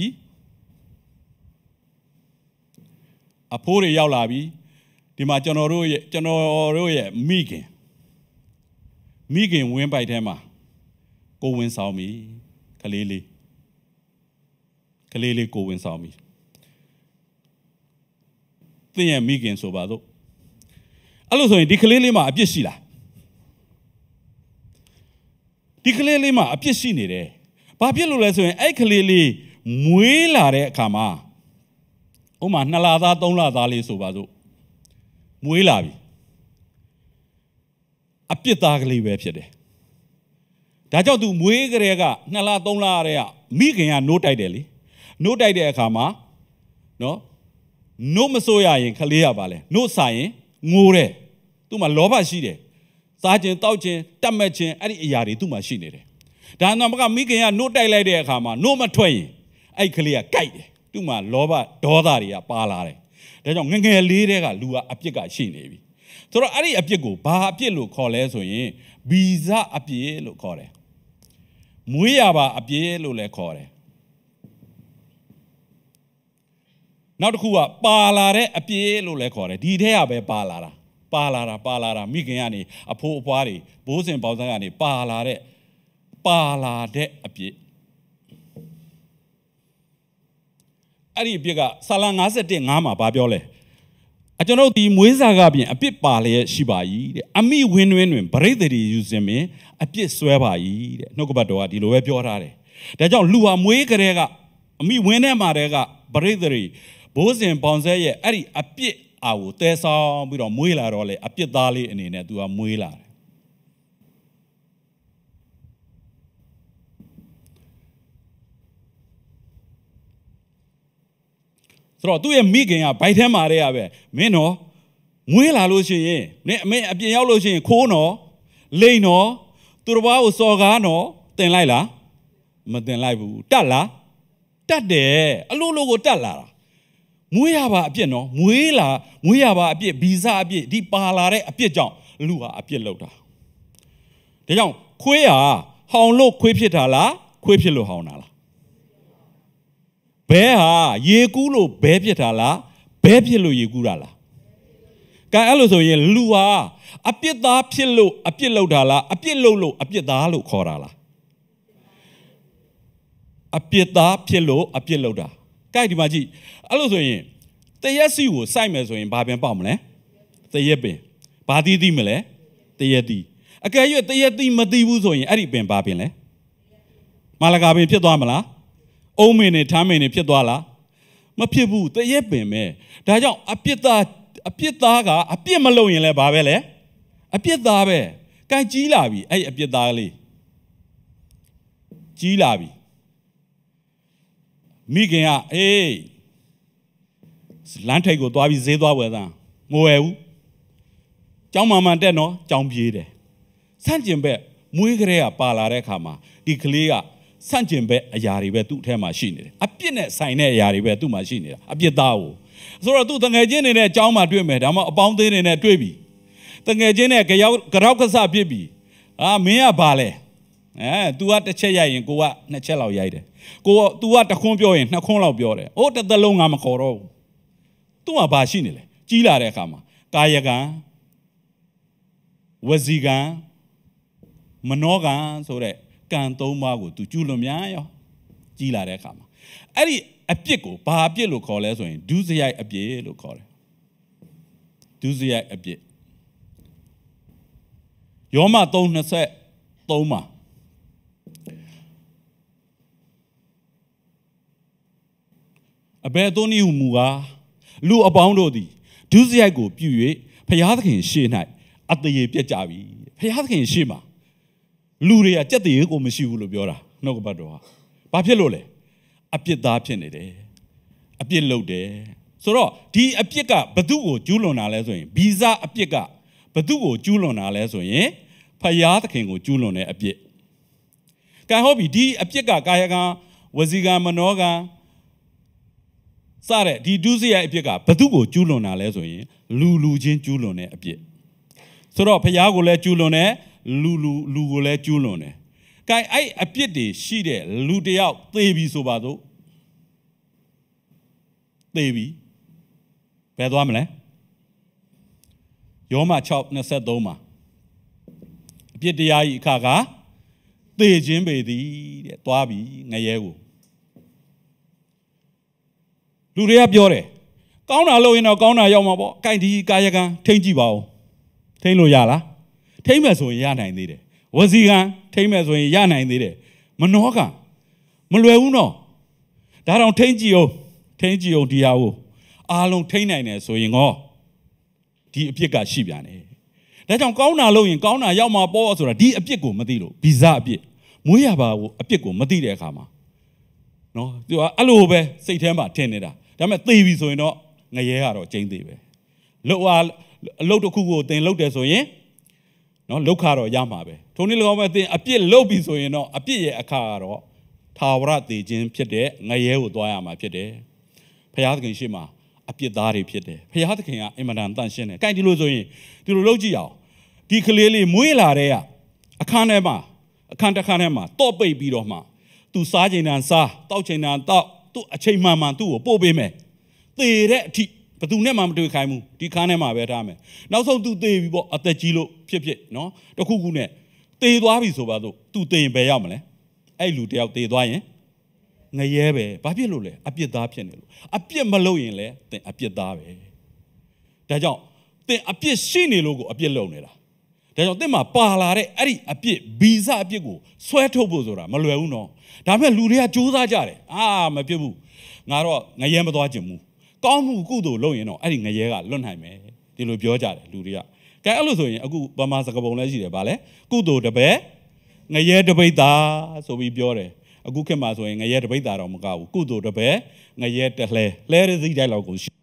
အဖိုးတွေရောက်လာပြီဒီမှာကျွန်တော်တို့ရဲ့ကျွန်တော်တို့ရဲ့မိခင်မိခင်ဝင်းပိုက်ထဲမှာကိုဝင်ဆောင်ပြီကလေးလေးကလေးလေးကိုဝင်ဆောင်ပြီသင်ရဲ့မိခင်ဆိုပါတော့အဲ့လိုဆိုရင်ဒီကလေးလေးမှာအပြစ်ရှိလားဒီကလေးလေးမှာအပြစ်ရှိနေတယ်ဘာဖြစ်လို့လဲဆိုရင်အဲ့ကလေးလေးမွေးလာတဲ့အခါမှာဥမာနှစ်လသားသုံးလသားလေးဆိုပါစို့မွေးလာပြီအပြစ်သားကလေးပဲဖြစ်တယ်ဒါကြောင့်သူမွေးကလေးကနှစ်လသုံးလရဲကမိခင်ကနိုးတိုက်တယ်လေနိုးတိုက်တဲ့အခါမှာနော်နို့မစိုးရရင်ကလေးရပါလေနို့စားရင်ငိုတယ်သူ့မှာလောဘရှိတယ်စားခြင်းတောက်ခြင်းတတ်မဲ့ခြင်းအဲ့ဒီအရာတွေသူ့မှာရှိနေတယ်ဒါမှမကမိခင်ကနို့တိုက်လိုက်တဲ့အခါမှာနို့မထွက်ရင်အဲ့ကလေးကကြိုက်တယ်သူ့မှာလောဘဒေါသတွေကပါလာတယ်ဒါကြောင့်ငငယ်လေးတဲ့ကလူကအပြစ်ကရှိနေပြီဆိုတော့အဲ့ဒီအပြစ်ကိုဘာအပြစ်လို့ခေါ်လဲဆိုရင်ဗီဇအပြစ်လို့ခေါ်တယ်မွေးရပါအပြစ်လို့လည်းခေါ်တယ်နောက်တစ်ခုကပါလာတဲ့အပြည့်လို့လည်းခေါ်တယ်ဒီထဲကပဲပါလာတာပါလာတာပါလာတာမိခင်ကနေအဖိုးအဖွားတွေဘိုးစဉ်ပေါင်းစံကနေပါလာတဲ့ပါလာတဲ့အပြည့်အဲ့ဒီအပြည့်ကဆာလံ၅၁ ၅မှာဘာပြောလဲအကျွန်ုပ်ဒီမွေးစာကပြင်အပြစ်ပါလျက်ရှိပါ၏တဲ့အမိဝင်းတွင်တွင်ပရိသေတွေယူစင်ပင်အပြစ်ဆွဲပါ၏တဲ့နှုတ်ကပတ်တော်ကဒီလိုပဲပြောထားတယ်ဒါကြောင့်လူဟာမွေးကလေးကအမိဝင်းထဲမှာတည်းကပရိသေတွေဘိုးစဉ်ပေါင်ဆဲရဲ့အဲ့ဒီအပြစ်အာကိုတဲဆောင်ပြီးတော့မွေးလာတော့လေအပြစ်သားလေးအနေနဲ့သူကမွေးလာတယ်ဆိုတော့သူ့ရဲ့မိခင်ကဘိုက်ထဲမှာတည်းရပဲမင်းတော့မွေးလာလို့ရှိရင်နင်အမေအပြင်ရောက်လို့ရှိရင်ခိုးနော်လိန်နော်သူတစ်ပါးကိုစော်ကားနော်တင်လိုက်လားမတင်လိုက်ဘူးတတ်လားတတ်တယ်အလိုလိုကိုတတ်လာတာမွေးရပါအပြစ်နော်မွေးလာမွေးရပါအပြစ်ဗီဇအပြစ်ဒီပါလာတဲ့အပြစ်ကြောင့်လူဟာအပြစ်လုပ်တာဒါကြောင့်ခွေးဟာဟောင်လို့ခွေးဖြစ်တာလားခွေးဖြစ်လို့ဟောင်တာလားဘဲဟာရေကူးလို့ဘဲဖြစ်တာလားဘဲဖြစ်လို့ရေကူးတာလားကဲအဲ့လိုဆိုရင်လူဟာအပြစ်သားဖြစ်လို့အပြစ်လုပ်တာလားအပြစ်လုပ်လို့အပြစ်သားလို့ခေါ်တာလားအပြစ်သားဖြစ်လို့အပြစ်လုပ်တာကဲဒီမှာကြည့်အဲ့လိုဆိုရင်တရက်စီကိုစိုက်မယ်ဆိုရင်ဘာပင်ပေါက်မလဲတရက်ပင်ဘာသီးသီးမလဲတရက်သီးအကယ်၍တရက်သီးမသီးဘူးဆိုရင်အဲ့ဒီပင်ဘာပင်လဲမာလကာပင်ဖြစ်သွားမလားအုံးမင်းနဲ့ထမ်းမင်းနဲ့ဖြစ်သွားလားမဖြစ်ဘူးတရက်ပင်ပဲဒါကြောင့်အပြစ်သားအပြစ်သားကအပြစ်မလုပ်ရင်လည်းဘာပဲလဲအပြစ်သားပဲကဲကြီးလာပြီအဲ့အပြစ်သားလေးကြီးလာပြီမိခင်ကအေးလမ်းထိပ်ကိုသွားပြီးဈေးသွားဝယ်သားမဝယ်ဘူးကျောင်းမမှန်တက်နော်ကျောင်းပြေးတယ်ဆန့်ကျင်ဘက်မွေးကလေးကပါလာတဲ့အခါမှာဒီကလေးကဆန့်ကျင်ဘက်အရာတွေပဲသူ့အထဲမှာရှိနေတယ်အပြစ်နဲ့ဆိုင်တဲ့အရာတွေပဲသူ့မှာရှိနေတာအပြစ်သားကိုဆိုတော့သူ့တငယ်ချင်းတွေနဲ့ကျောင်းမှာတွေ့မယ်ဒါမှအပေါင်းသေးတွေနဲ့တွေ့ပြီတငယ်ချင်းနဲ့ကြောက်ကြောက်ကဆဖြစ်ပြီအာမင်းကဘာလဲအဲ तू ကတစ်ချက်ရိုက်ရင်ကိုကနှစ်ချက်လောက်ရိုက်တယ်ကိုက तू ကတစ်ခွန်းပြောရင်နှစ်ခွန်းလောက်ပြောတယ်အိုးတစ်သက်လုံးငါမခေါ်တော့ဘူး तू ကဘာရှိနေလဲကြီးလာတဲ့အခါမှာကာယကံဝစီကံမနောကံဆိုတဲ့ကံသုံးပါးကို तू ကျူးလွန်များရောကြီးလာတဲ့အခါမှာအဲ့ဒီအပြစ်ကိုဘာအပြစ်လို့ခေါ်လဲဆိုရင်ဒုစရိုက်အပြစ်လို့ခေါ်တယ်ဒုစရိုက်အပြစ်ယောမ သုံး ၂၃မှာအဘယ်သို့နည်းဟုမူကားလူအပေါင်းတို့သည်ဒုစရိုက်ကိုပြု၍ဘုရားသခင်ရှေ့၌အသရေပြတ်ကြပြီဘုရားသခင်ရှေ့မှာလူတွေကကြက်တရေကိုမရှိဘူးလို့ပြောတာနှုတ်ကပတ်တော်ဟာဘာဖြစ်လို့လဲအပြစ်သားဖြစ်နေတယ်အပြစ်လုပ်တယ်ဆိုတော့ဒီအပြစ်ကဘသူ့ကိုကျူးလွန်တာလဲဆိုရင်ဗီဇအပြစ်ကဘသူ့ကိုကျူးလွန်တာလဲဆိုရင်ဘုရားသခင်ကိုကျူးလွန်တဲ့အပြစ်ကဲဟုတ်ပြီဒီအပြစ်ကကာယကံဝစီကံမနောကံစတဲ့ဒီဒုစရိုက်အပြစ်ကဘသူ့ကိုကျူးလွန်တာလဲဆိုရင်လူလူချင်းကျူးလွန်တဲ့အပြစ်ဆိုတော့ဘုရားကိုလည်းကျူးလွန်တယ်လူလူလူကိုလည်းကျူးလွန်တယ်ကဲအဲ့အပြစ်တွေရှိတဲ့လူတယောက်သေပြီဆိုပါစို့သေပြီဘယ်သွားမလဲယောမ ၆ ၂၃မှာအပြစ်တရားဤအခါကသေခြင်းပေသည်တဲ့သွားပြီငရဲကိုလူတွေကပြောတယ်ကောင်းတာလုပ်ရင်တော့ကောင်းတာရောက်မှာပေါ့ကိုင်ဒီကာယကံထိမ့်ကြည့်ပါဦးထိမ့်လို့ရလားထိမ့်မယ်ဆိုရင်ရနိုင်သေးတယ်ဝစီကံထိမ့်မယ်ဆိုရင်ရနိုင်သေးတယ်မနောကံမလွယ်ဘူးနော်ဒါတောင်ထိမ့်ကြည့်အောင်ထိမ့်ကြည့်အောင်ဒီဟာကိုအားလုံးထိမ့်နိုင်တယ်ဆိုရင်ဟောဒီအပြစ်ကရှိပြန်တယ်ဒါကြောင့်ကောင်းတာလုပ်ရင်ကောင်းတာရောက်မှာပေါ့ဆိုတာဒီအပြစ်ကိုမသိလို့ဗီဇအပြစ်မွေးရပါကိုအပြစ်ကိုမသိတဲ့အခါမှာနော်သူကအဲ့လိုပဲစိတ်ထဲမှာထင်နေတာဒါပေမဲ့သိပြီဆိုရင်တော့ငရဲကတော့ကျင်းသေးပဲလောက်အားအလုပ်တစ်ခုကိုသင်လုပ်တယ်ဆိုရင်နော်လောက်ခါတော့ရမှာပဲထုံးနည်း၎င်းပဲသင်အပြစ်လုပ်ပြီဆိုရင်တော့အပြစ်ရဲ့အခါကတော့ထာဝရသေခြင်းဖြစ်တဲ့ငရဲကိုသွားရမှာဖြစ်တယ်ဘုရားသခင်ရှေ့မှာအပြစ်သားတွေဖြစ်တယ်ဘုရားသခင်ကအင်မတန်တန်ရှင်းတယ်။ကဲဒီလိုဆိုရင်ဒီလိုလုပ်ကြည့်အောင်ဒီကလေးလေးမွေးလာတဲ့ကအခန်းထဲမှာအခန်းတစ်ခန်းထဲမှာတော့ပိတ်ပြီးတော့မှသူစားချိန်တန်စားတောက်ချိန်တန်တောက်သူ့အချိန်မှန်မှန်သူ့ကိုပို့ပေးမယ်။သေတဲ့အထိဘသူနဲ့မှမတွေ့ခိုင်းဘူးဒီခန်းထဲမှာပဲထားမယ်နောက်ဆုံး तू သေပြီပေါ့အသက်ကြီးလို့ဖြစ်ဖြစ်နော်တခုခုနဲ့သေသွားပြီဆိုပါစို့ तू သေရင်ဘယ်ရောက်မလဲအဲ့လူတယောက်သေသွားရင်ငရဲပဲဘာဖြစ်လို့လဲအပြစ်သားဖြစ်နေလို့အပြစ်မလုပ်ရင်လည်းသင်အပြစ်သားပဲဒါကြောင့်သင်အပြစ်ရှိနေလို့ကိုအပြစ်လုပ်နေတာဒါကြောင့်သင်မှာပါလာတဲ့အဲ့ဒီအပြစ်ဗီဇအပြစ်ကိုဆွဲထုတ်ဖို့ဆိုတာမလွယ်ဘူးနော်ဒါပေမဲ့လူတွေကကြိုးစားကြတယ်အာမဖြစ်ဘူးငါတော့ငရဲမသွားချင်ဘူးကောင်းမှုကုသိုလ်လုပ်ရင်တော့အဲ့ဒီငရဲကလွတ်နိုင်မယ်ဒီလိုပြောကြတယ်လူတွေကကဲအဲ့လိုဆိုရင်အခုဗမာစကားပုံလည်းရှိတယ်ဗာလဲကုသိုလ်တပည့်ငရဲတပိတ်တာဆိုပြီးပြောတယ်အခုခေတ်မှာဆိုရင်ငရဲတပိတ်တာတော့မကဘူးကုသိုလ်တပည့်ငရဲတလှဲလှဲရစီတိုင်းလောက်ကိုရှိ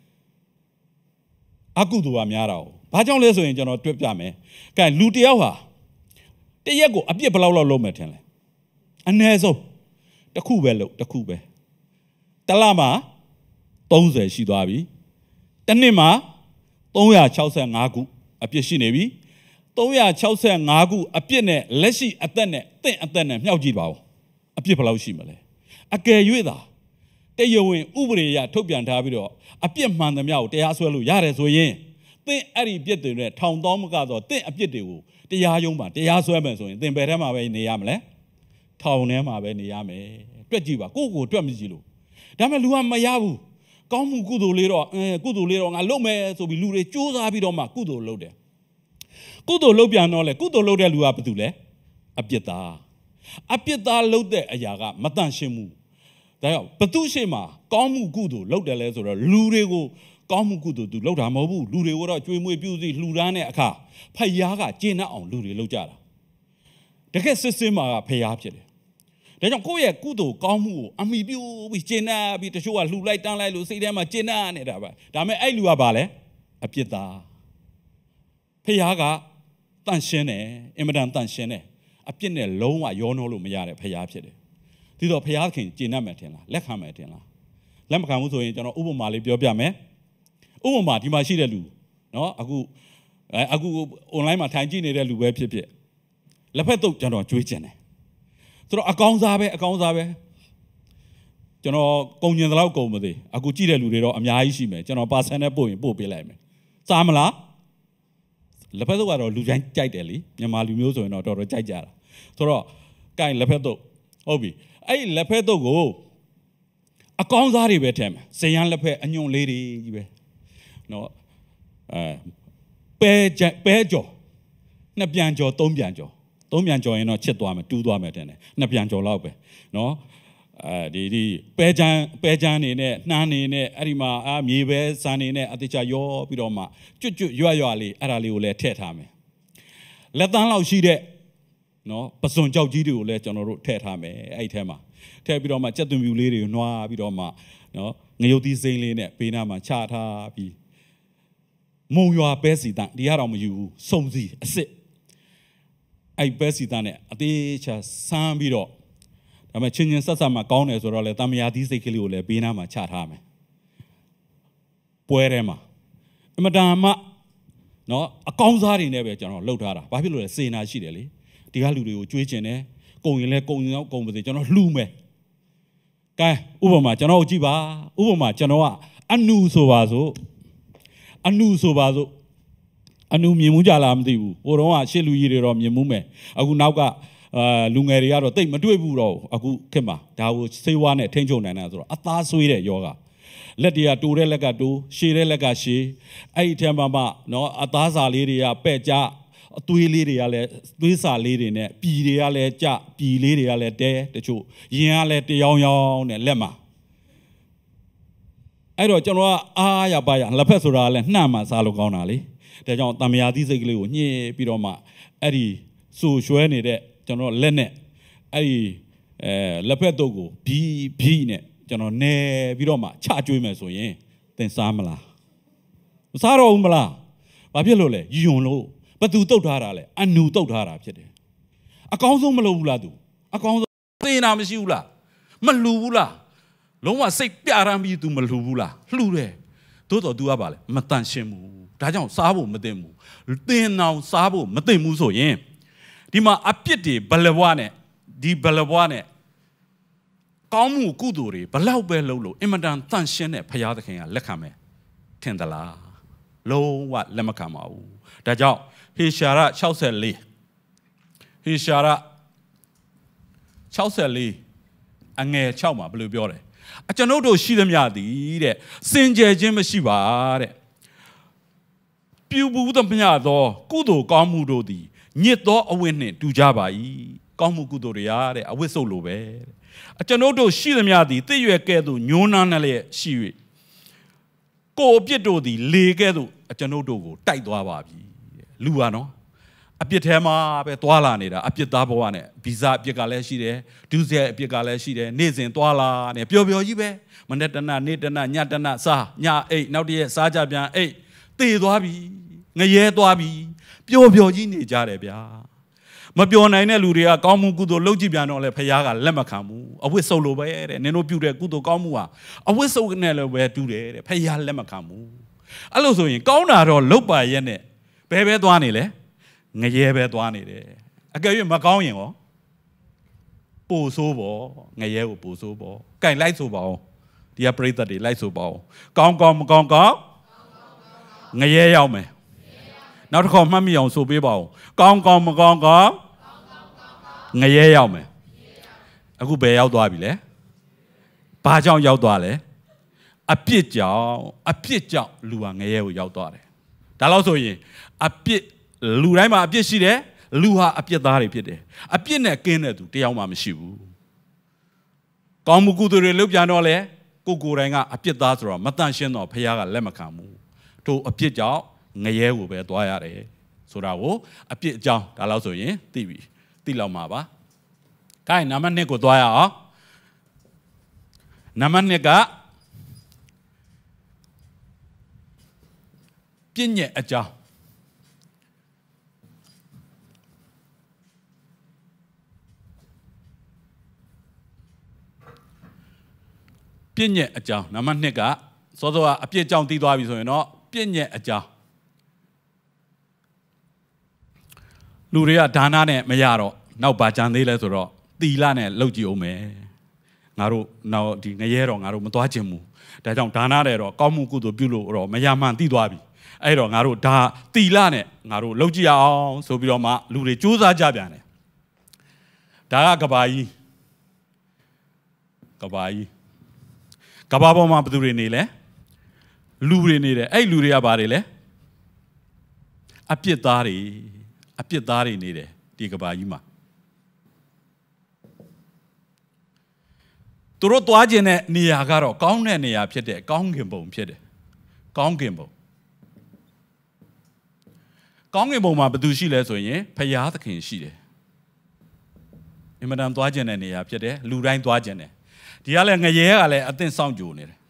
အကုသိုလ်ကများတာကိုဘာကြောင့်လဲဆိုရင်ကျွန်တော်တွေ့ပြမယ်ကဲလူတယောက်ဟာတရက်ကိုအပြစ်ဘယ်လောက်လောက်လုပ်မယ်ထင်လဲအနည်းဆုံးတစ်ခုပဲလုပ်တစ်ခုပဲတစ်လမှာသုံးဆယ်ရှိသွားပြီတစ်နှစ်မှာသုံးရာခြောက်ဆယ်ငါးခုအပြစ်ရှိနေပြီသုံးရာခြောက်ဆယ်ငါးခုအပြစ်နဲ့လက်ရှိအသက်နဲ့တင့်အသက်နဲ့မြှောက်ကြည့်ပါဦးအပြစ်ဘယ်လောက်ရှိမလဲအကယ်၍သာတရားဝင်ဥပဒေအရထုတ်ပြန်ထားပြီးတော့အပြစ်မှန်သမျှကိုတရားစွဲလို့ရတယ်ဆိုရင်သင်အဲ့ဒီပြစ်တွေနဲ့ထောင်သောမကတော့သင်အပြစ်တွေကိုတရားရုံးမှာတရားစွဲမယ်ဆိုရင်သင်ဘယ်ထဲမှာပဲနေရမလဲထောင်ထဲမှာပဲနေရမယ်တွက်ကြည့်ပါကိုယ့်ကိုတွက်မကြည့်လို့ဒါပေမဲ့လူကမရဘူးကောင်းမှုကုသိုလ်လေးတော့အဲကုသိုလ်လေးတော့ငါလုပ်မယ်ဆိုပြီးလူတွေကြိုးစားပြီးတော့မှကုသိုလ်လုပ်တယ်ကုသိုလ်လုပ်ပြန်တော့လေကုသိုလ်လုပ်တဲ့လူကဘာတူလဲအပြစ်သားအပြစ်သားလုပ်တဲ့အရာကမတန့်ရှင်းဘူးဒါကြောင့်ဘသူရှိမှကောင်းမှုကုသိုလ်လုပ်တယ်လဲဆိုတော့လူတွေကိုကောင်းမှုကုသိုလ်သူလုပ်တာမဟုတ်ဘူးလူတွေကိုတော့ကြွေးမွေးပြုစုလှူဒန်းတဲ့အခါဖယားကကျင့်တတ်အောင်လူတွေလုပ်ကြတာတကယ်စစ်စစ်မှာကဖယားဖြစ်တယ်ဒါကြောင့်ကိုယ့်ရဲ့ကုသိုလ်ကောင်းမှုကိုအမိပြုပြီးကျင့်တတ်ပြီးတချို့ကလှူလိုက်တန်းလိုက်လို့စိတ်ထဲမှာကျင့်တတ်နေတာပဲဒါပေမဲ့အဲ့လူကဘာလဲအပြစ်သားဖယားကတန့်ရှင်းတယ်အင်မတန်တန့်ရှင်းတယ်အပြစ်နဲ့လုံးဝရောနှောလို့မရတဲ့ဖယားဖြစ်တယ်ဒီတော့ဖယားခင်ကျင့်တတ်မယ်ထင်လားလက်ခံမယ်ထင်လားလက်မခံဘူးဆိုရင်ကျွန်တော်ဥပမာလေးပြောပြမယ်ဥပမာဒီမှာရှိတဲ့လူနော်အခုအခု online မှာထိုင်ကြည့်နေတဲ့လူပဲဖြစ်ဖြစ်လက်ဖက်တုပ်ကျွန်တော်ကြွေးကျင်တယ်ဆိုတော့အကောင်းစားပဲအကောင်းစားပဲကျွန်တော်ကုန်ကျင်သလောက်ကုန်မသေးအခုကြည့်တဲ့လူတွေတော့အများကြီးရှိမယ်ကျွန်တော်ပါဆန်နဲ့ပို့ရင်ပို့ပေးလိုက်မယ်စားမလားလက်ဖက်တုပ်ကတော့လူတိုင်းကြိုက်တယ်လေမြန်မာလူမျိုးဆိုရင်တော့တော်တော်ကြိုက်ကြတာဆိုတော့ကိုင်လက်ဖက်တုပ်ဟုတ်ပြီအဲ့လက်ဖက်တုပ်ကိုအကောင်းစားတွေပဲထဲမယ်ဇယန်းလက်ဖက်အညွန့်လေးတွေကြီးပဲနော်အဲပဲပဲကြော်နှစ်ပြန်ကြော်သုံးပြန်ကြော်သုံးပြန်ကြော်ရင်တော့ချစ်သွားမယ်တူးသွားမယ်တဲ့နှစ်ပြန်ကြော်လောက်ပဲနော်အဲဒီဒီပဲချမ်းပဲချမ်းနေနဲ့နှမ်းနေနဲ့အဲ့ဒီမှာအာမြေပဲစံနေနဲ့အတိတ်ချရောပြီးတော့မှကျွတ်ကျွတ်ရွရွလေးအဲ့ဒါလေးကိုလည်းထည့်ထားမယ်လက်တန်းလောက်ရှိတဲ့နော်ပစွန်ကြောက်ကြီးတွေကိုလည်းကျွန်တော်တို့ထည့်ထားမယ်အဲ့ဒီထဲမှာထည့်ပြီးတော့မှကြက်သွန်ပြူလေးတွေနွားပြီးတော့မှနော်ငရုတ်သီးစိမ့်လေးနဲ့ဘေးနားမှာချထားပြီးမုံရွာပဲစီတန်ဒီကတော့မယူဘူးစုံစီအစ်စ်အဲ့ပဲစီတန်နဲ့အသေးချာဆန်းပြီးတော့ဒါပေမဲ့ချင်းချင်းဆက်ဆက်မှာကောင်းတယ်ဆိုတော့လေတမယာသီးစိတ်ကလေးကိုလည်းဘေးနားမှာချထားမယ်ပွဲထဲမှာအမတန်မှနော်အကောင်းစားတွေနဲ့ပဲကျွန်တော်လှုပ်ထားတာဘာဖြစ်လို့လဲစေနာရှိတယ်လေဒီကလူတွေကိုကြွေးကျင်တယ်ကုံရင်လဲကုံရင်ကုံပါစေကျွန်တော်လှူမယ်ကဲဥပမာကျွန်တော်ကြည့်ပါဥပမာကျွန်တော်ကအနုဆိုပါစို့အနုဆိုပါစို့အနုမြင်မှုကြလားမသိဘူးဟိုတော့ကရှစ်လူကြီးတွေတော့မြင်မှုမယ်အခုနောက်ကအာလူငယ်တွေကတော့တိတ်မတွေ့ဘူးတော့အခုခင်မှာဒါကိုစေဝါနဲ့ထိန်းချုပ်နိုင်တာဆိုတော့အသားဆွေးတဲ့ယောဂလက်တွေကတိုးတဲ့လက်ကတိုးရှည်တဲ့လက်ကရှည်အဲ့ဒီထဲမှာမှနော်အသားစာလေးတွေကပဲ့ကြအသွေးလေးတွေကလည်းသွေးစာလေးတွေနဲ့ပြည်တွေကလည်းကြပြည်လေးတွေကလည်းတဲတချို့ရင်ကလည်းတယောင်ယောင်နဲ့လက်မှာအဲ့တော့ကျွန်တော်ကအားရပါရလက်ဖက်ဆိုတာလည်းနှံ့မှစားလို့ကောင်းတာလေဒါကြောင့်တမယာသီးစိတ်ကလေးကိုညှိပြီးတော့မှအဲ့ဒီဆူရွှဲနေတဲ့ကျွန်တော်လက်နဲ့အဲ့ဒီအဲလက်ဖက်တုပ်ကိုဘီဘီနဲ့ကျွန်တော်နေပြီးတော့မှချကျွေးမယ်ဆိုရင်သင်စားမလားမစားတော့ဘူးမလားဘာဖြစ်လို့လဲယွန်လို့ဘသူတုတ်ထားတာလဲအနူတုတ်ထားတာဖြစ်တယ်အကောင်းဆုံးမလုပ်ဘူးလားသူအကောင်းဆုံးသေနာမရှိဘူးလားမလှူဘူးလားလုံးဝစိတ်ပြရမ်းပြီး तू မလှူဘူးလားလှူတယ်သို့တော် तू ကပါလေမတန်ရှင်းဘူးဒါကြောင့်စားဖို့မသိဘူးသင်အောင်စားဖို့မသိဘူးဆိုရင်ဒီမှာအပြစ်တွေဘလဘွားနဲ့ဒီဘလဘွားနဲ့ကောင်းမှုကုသိုလ်တွေဘလောက်ပဲလုပ်လို့အင်မတန်တန့်ရှင်းတဲ့ဘုရားသခင်ကလက်ခံမယ်ထင်သလားလုံးဝလက်မခံပါဘူးဒါကြောင့်ဟေရှာယ၆၄ဟေရှာယ၆၄အငယ်၆မှာဘယ်လိုပြောလဲအကျွန်ုပ်တို့ရှိသမျှသည်တဲ့စင်ကြယ်ခြင်းမရှိပါတဲ့ပြုဘူးသမျှသောကုသိုလ်ကောင်းမှုတို့သည်ညစ်သောအဝတ်နှင့်တူကြပါ၏ကောင်းမှုကုသိုလ်တွေရတဲ့အဝတ်စုပ်လိုပဲအကျွန်ုပ်တို့ရှိသမျှသည်တည့်ရွယ်ကဲ့သို့ညှိုးနှမ်းနှလည်းရှိ၍ကိုယ်အပြစ်တို့သည်လေကဲ့သို့အကျွန်ုပ်တို့ကိုတိုက်သွားပါပြီလူပါနော်အပြစ်ထဲမှာပဲသွားလာနေတာအပြစ်သားဘဝနဲ့ဗီဇအပြစ်ကလည်းရှိတယ်ဒုစရိုက်အပြစ်ကလည်းရှိတယ်နေ့စဉ်သွားလာနေပျော်ပျော်ကြီးပဲမနေ့တနနေ့တနညတနစားညအိတ်နောက်တရက်စားကြပြန်အိတ်သေသွားပြီငရဲသွားပြီပျော်ပျော်ကြီးနေကြတယ်ဗျာမပျော်နိုင်တဲ့လူတွေကကောင်းမှုကုသိုလ်လုပ်ကြည့်ပြန်တော့လေဖခင်ကလက်မခံဘူးအဝတ်စုပ်လိုပဲတဲ့နင်တို့ပြုတဲ့ကုသိုလ်ကောင်းမှုဟာအဝတ်စုပ်နဲ့လည်းပဲတူတယ်တဲ့ဖခင်လက်မခံဘူးအဲ့လိုဆိုရင်ကောင်းတာတော့လုတ်ပါရဲ့နဲ့ဘယ်ပဲသွားနေလဲငရဲပဲသွားနေတယ်အကယ်၍မကောင်းရင်ရောပို့ဆိုးပေါ့ငရဲကိုပို့ဆိုးပေါ့ကင်လိုက်ဆိုပါအောင်ဒီကပရိသတ်တွေလိုက်ဆိုပါအောင်ကောင်းကောင်းမကောင်းကောင်းငရဲရောက်မယ်နောက်တစ်ခေါက်မှတ်မိအောင်ဆိုပေးပါဦးကောင်းကောင်းမကောင်းကောင်းငရဲရောက်မယ်အခုဘယ်ရောက်သွားပြီလဲဘာကြောင့်ရောက်သွားလဲအပြစ်ကြောင့်အပြစ်ကြောင့်လူဟာငရဲကိုရောက်သွားတယ်ဒါလို့ဆိုရင်အပြစ်လူတိုင်းမှာအပြစ်ရှိတယ်လူဟာအပြစ်သားတွေဖြစ်တယ်အပြစ်နဲ့ကင်းတဲ့သူတယောက်မှမရှိဘူးကောင်းမှုကုသိုလ်တွေလုပ်ပြန်တော့လေကိုကိုယ်တိုင်ကအပြစ်သားဆိုတော့မတန့်ရှင်းတော့ဖခင်ကလက်မခံဘူးတို့အပြစ်ကြောင့်ငရဲကိုပဲသွားရတယ်ဆိုတာကိုအပြစ်အကြောင်းဒါလို့ဆိုရင်သိပြီသိလောက်မှာပါ။ဒါနံပါတ်၂ကိုသွားရအောင်နံပါတ်၂ကပြည့်ညက်အကြောင်းပြည့်ညက်အကြောင်းနံပါတ်၂ကစောစောကအပြစ်ကြောင့်တည်သွားပြီဆိုရင်တော့ပြည့်ညက်အကြောင်းလူတွေကဒါနနဲ့မရတော့နောက်ပါကြံသေးလဲဆိုတော့တီလာနဲ့လှုပ်ကြည့်အောင်မယ်ငါတို့နောက်ဒီငရဲတော့ငါတို့မသွားချင်ဘူးဒါကြောင့်ဒါနတဲ့တော့ကောင်းမှုကုသိုလ်ပြုလို့တော့မရမှန်တည်သွားပြီအဲ့တော့ငါတို့ဒါတီလာနဲ့ငါတို့လှုပ်ကြည့်အောင်ဆိုပြီးတော့မှလူတွေစူးစမ်းကြပြန်တယ်ဒါကကဘာကြီးကဘာကြီးကဘာပေါ်မှာဘယ်သူတွေနေလဲလူတွေနေတယ်အဲ့လူတွေကဘာတွေလဲအပြစ်သားတွေအပြစ်သားတွေနေတယ်ဒီကဘာကြီးမှာသူတို့သွားခြင်းတဲ့နေရာကတော့ကောင်းတဲ့နေရာဖြစ်တယ်ကောင်းကင်ဘုံဖြစ်တယ်ကောင်းကင်ဘုံကောင်းကင်ဘုံမှာဘယ်သူရှိလဲဆိုရင်ဖယားသခင်ရှိတယ်အင်မတန်သွားခြင်းတဲ့နေရာဖြစ်တယ်လူတိုင်းသွားခြင်းတယ်ဒီကလည်းငရဲကလည်းအသင့်ဆောင်ကြိုနေတယ်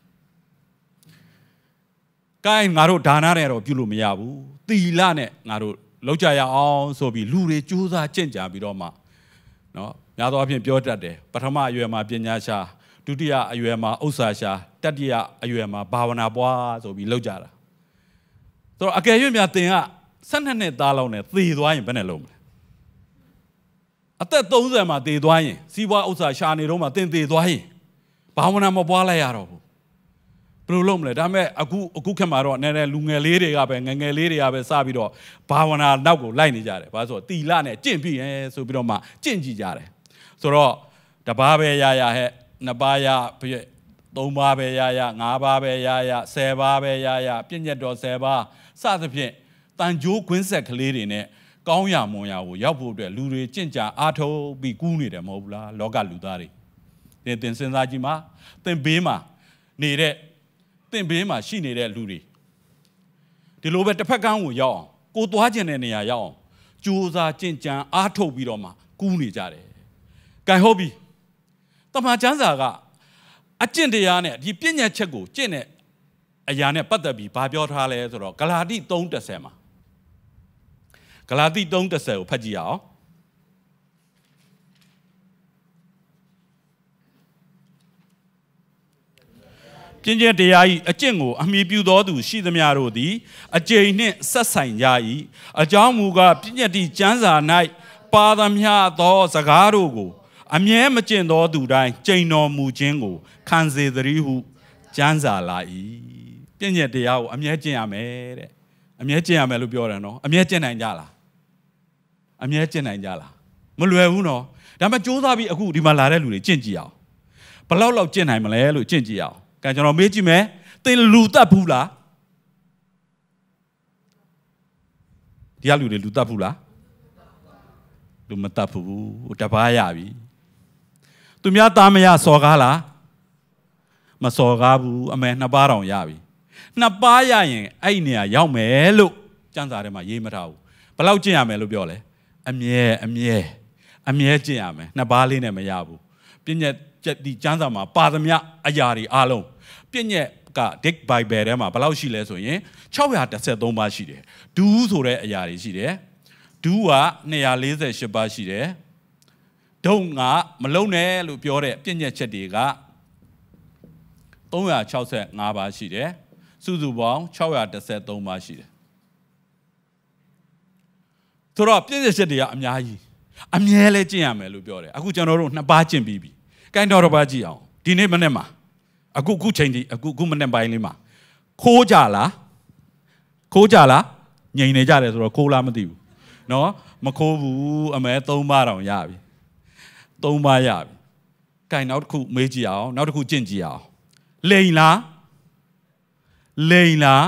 ကိုင်းငါတို့ဒါနနဲ့တော့ပြုလို့မရဘူးသီလနဲ့ငါတို့လောက်ကြရအောင်ဆိုပြီးလူတွေကြိုးစားကြင့်ကြပြီးတော့မှနော်များသောအားဖြင့်ပြောတတ်တယ်ပထမအရွယ်မှာပညာရှာဒုတိယအရွယ်မှာဥစ္စာရှာတတိယအရွယ်မှာဘာဝနာပွားဆိုပြီးလောက်ကြတာဆိုတော့အကယ်၍များသင်ကဆယ်နှစ်နှစ်သားလောက်နဲ့သေသွားရင်ဘယ်နဲ့လုံးမလဲအသက်သုံးဆယ်မှာသေသွားရင်စီးပွားဥစ္စာရှာနေတော့မှသင်သေသွားရင်ဘာဝနာမပွားလိုက်ရတော့ဘူးဘယ်လိုလုပ်မလဲဒါပေမဲ့အခုအခုခက်မှာတော့နည်းနည်းလူငယ်လေးတွေကပဲငငယ်လေးတွေကပဲစပြီးတော့ဘာဝနာနောက်ကိုလိုက်နေကြတယ်ဘာလို့ဆိုတီလာနဲ့ကျင့်ပြီးရဲဆိုပြီးတော့မှကျင့်ကြည့်ကြတယ်ဆိုတော့တပါးပဲရရဟဲ့နှစ်ပါးရပြည့်သုံးပါးပဲရရငါးပါးပဲရရဆယ်ပါးပဲရရပြည့်ညတ်တော်ဆယ်ပါးစသဖြင့်တန်ကြိုးကွင်းဆက်ကလေးတွေနဲ့ကောင်းရမွန်ရကိုရောက်ဖို့အတွက်လူတွေကြင့်ကြအားထုတ်ပြီးကူးနေတယ်မဟုတ်ဘူးလားလောကလူသားတွေသင်သင်စဉ်းစားကြည့်မှာသင်ဘေးမှာနေတဲ့သင်ဘေးမှာရှိနေတဲ့လူတွေဒီလိုပဲတစ်ဖက်ကန်းကိုရောက်အောင်ကိုသွားကျင်တဲ့နေရာရောက်အောင်ကြိုးစားကြင်ကြံအားထုတ်ပြီးတော့မှကူးနေကြတယ်။ကဲဟုတ်ပြီ။တမန်ကျမ်းစာကအကျင့်တရားနဲ့ဒီပြည့်ညတ်ချက်ကိုကျင့်တဲ့အရာနဲ့ပတ်သက်ပြီးဘာပြောထားလဲဆိုတော့ဂလာတိ သုံးတစ်ဆယ်မှာဂလာတိ သုံးတစ်ဆယ်ကိုဖတ်ကြည့်ရအောင်ပြင်းကျဲတရားဤအကျင့်ကိုအမိပြုသောသူရှိသမျှတို့သည်အကျိန်နှင့်ဆက်ဆိုင်ကြ၏အကြောင်းမူကားပြည့်ညတ်တိကျမ်းစာ၌ပါသမျှသောစကားတို့ကိုအမြဲမကျင့်သောသူတိုင်းကျိန်တော်မူခြင်းကိုခံစေသတည်းဟုကျမ်းစာလာ၏ပြည့်ညက်တရားကိုအမြဲကျင့်ရမယ်တဲ့အမြဲကျင့်ရမယ်လို့ပြောတယ်နော်အမြဲကျင့်နိုင်ကြလားအမြဲကျင့်နိုင်ကြလားမလွယ်ဘူးနော်ဒါပေမဲ့ကြိုးစားပြီးအခုဒီမှာလာတဲ့လူတွေကျင့်ကြည့်အောင်ဘလောက်လောက်ကျင့်နိုင်မလဲလို့ကျင့်ကြည့်အောင်ကဲကျွန်တော်မေးကြည့်မယ်သင်လူတတ်ဘူးလားဒီကလူတွေလူတတ်ဘူးလားလူမတတ်ဘူးတပါးရပြီသူများသားမရစော်ကားလားမစော်ကားဘူးအမေနှစ်ပါးတောင်ရပြီနှစ်ပါးရရင်အဲ့ဒီနေရာရောက်မယ်လို့ကျမ်းစာထဲမှာရေးမထားဘူးဘယ်လောက်ကျင့်ရမယ်လို့ပြောလဲအမြဲအမြဲအမြဲကျင့်ရမယ်နှစ်ပါးလေးနဲ့မရဘူးပြည့်ညက်ဒီကျမ်းစာမှာပါသမျှအရာတွေအားလုံးပြည့်ညက်ကဒိတ်ဘိုင်ဘယ်ထဲမှာဘယ်လောက်ရှိလဲဆိုရင်၆၁၃ပါးရှိတယ်ဒူးဆိုတဲ့အရာတွေရှိတယ်ဒူးက၂၄၈ပါးရှိတယ်ဒုံကမလုံးနဲ့လို့ပြောတဲ့ပြည့်ညက်ချက်တွေက၃၆၅ပါးရှိတယ်စုစုပေါင်း၆၁၃ပါးရှိတယ်ဆိုတော့ပြည့်ညက်ချက်တွေကအများကြီးအမြဲလဲကျင့်ရမယ်လို့ပြောတယ်အခုကျွန်တော်တို့နှစ်ပါးကျင့်ပြီးပြီကိုင်းတော်တစ်ပါးကြည့်အောင်ဒီနေ့မနေ့မှာအခုခုချိန်ဒီအခုခုမနေ့ပိုင်းလေးမှာခိုးကြလားခိုးကြလားငြိမ်နေကြတယ်ဆိုတော့ခိုးလားမသိဘူးနော်မခိုးဘူးအမဲ၃ပါးတောင်ရပြီ၃ပါးရပြီကိုင်းနောက်တစ်ခုမေးကြည့်အောင်နောက်တစ်ခုကျင့်ကြည့်အောင်လိန်လားလိန်လား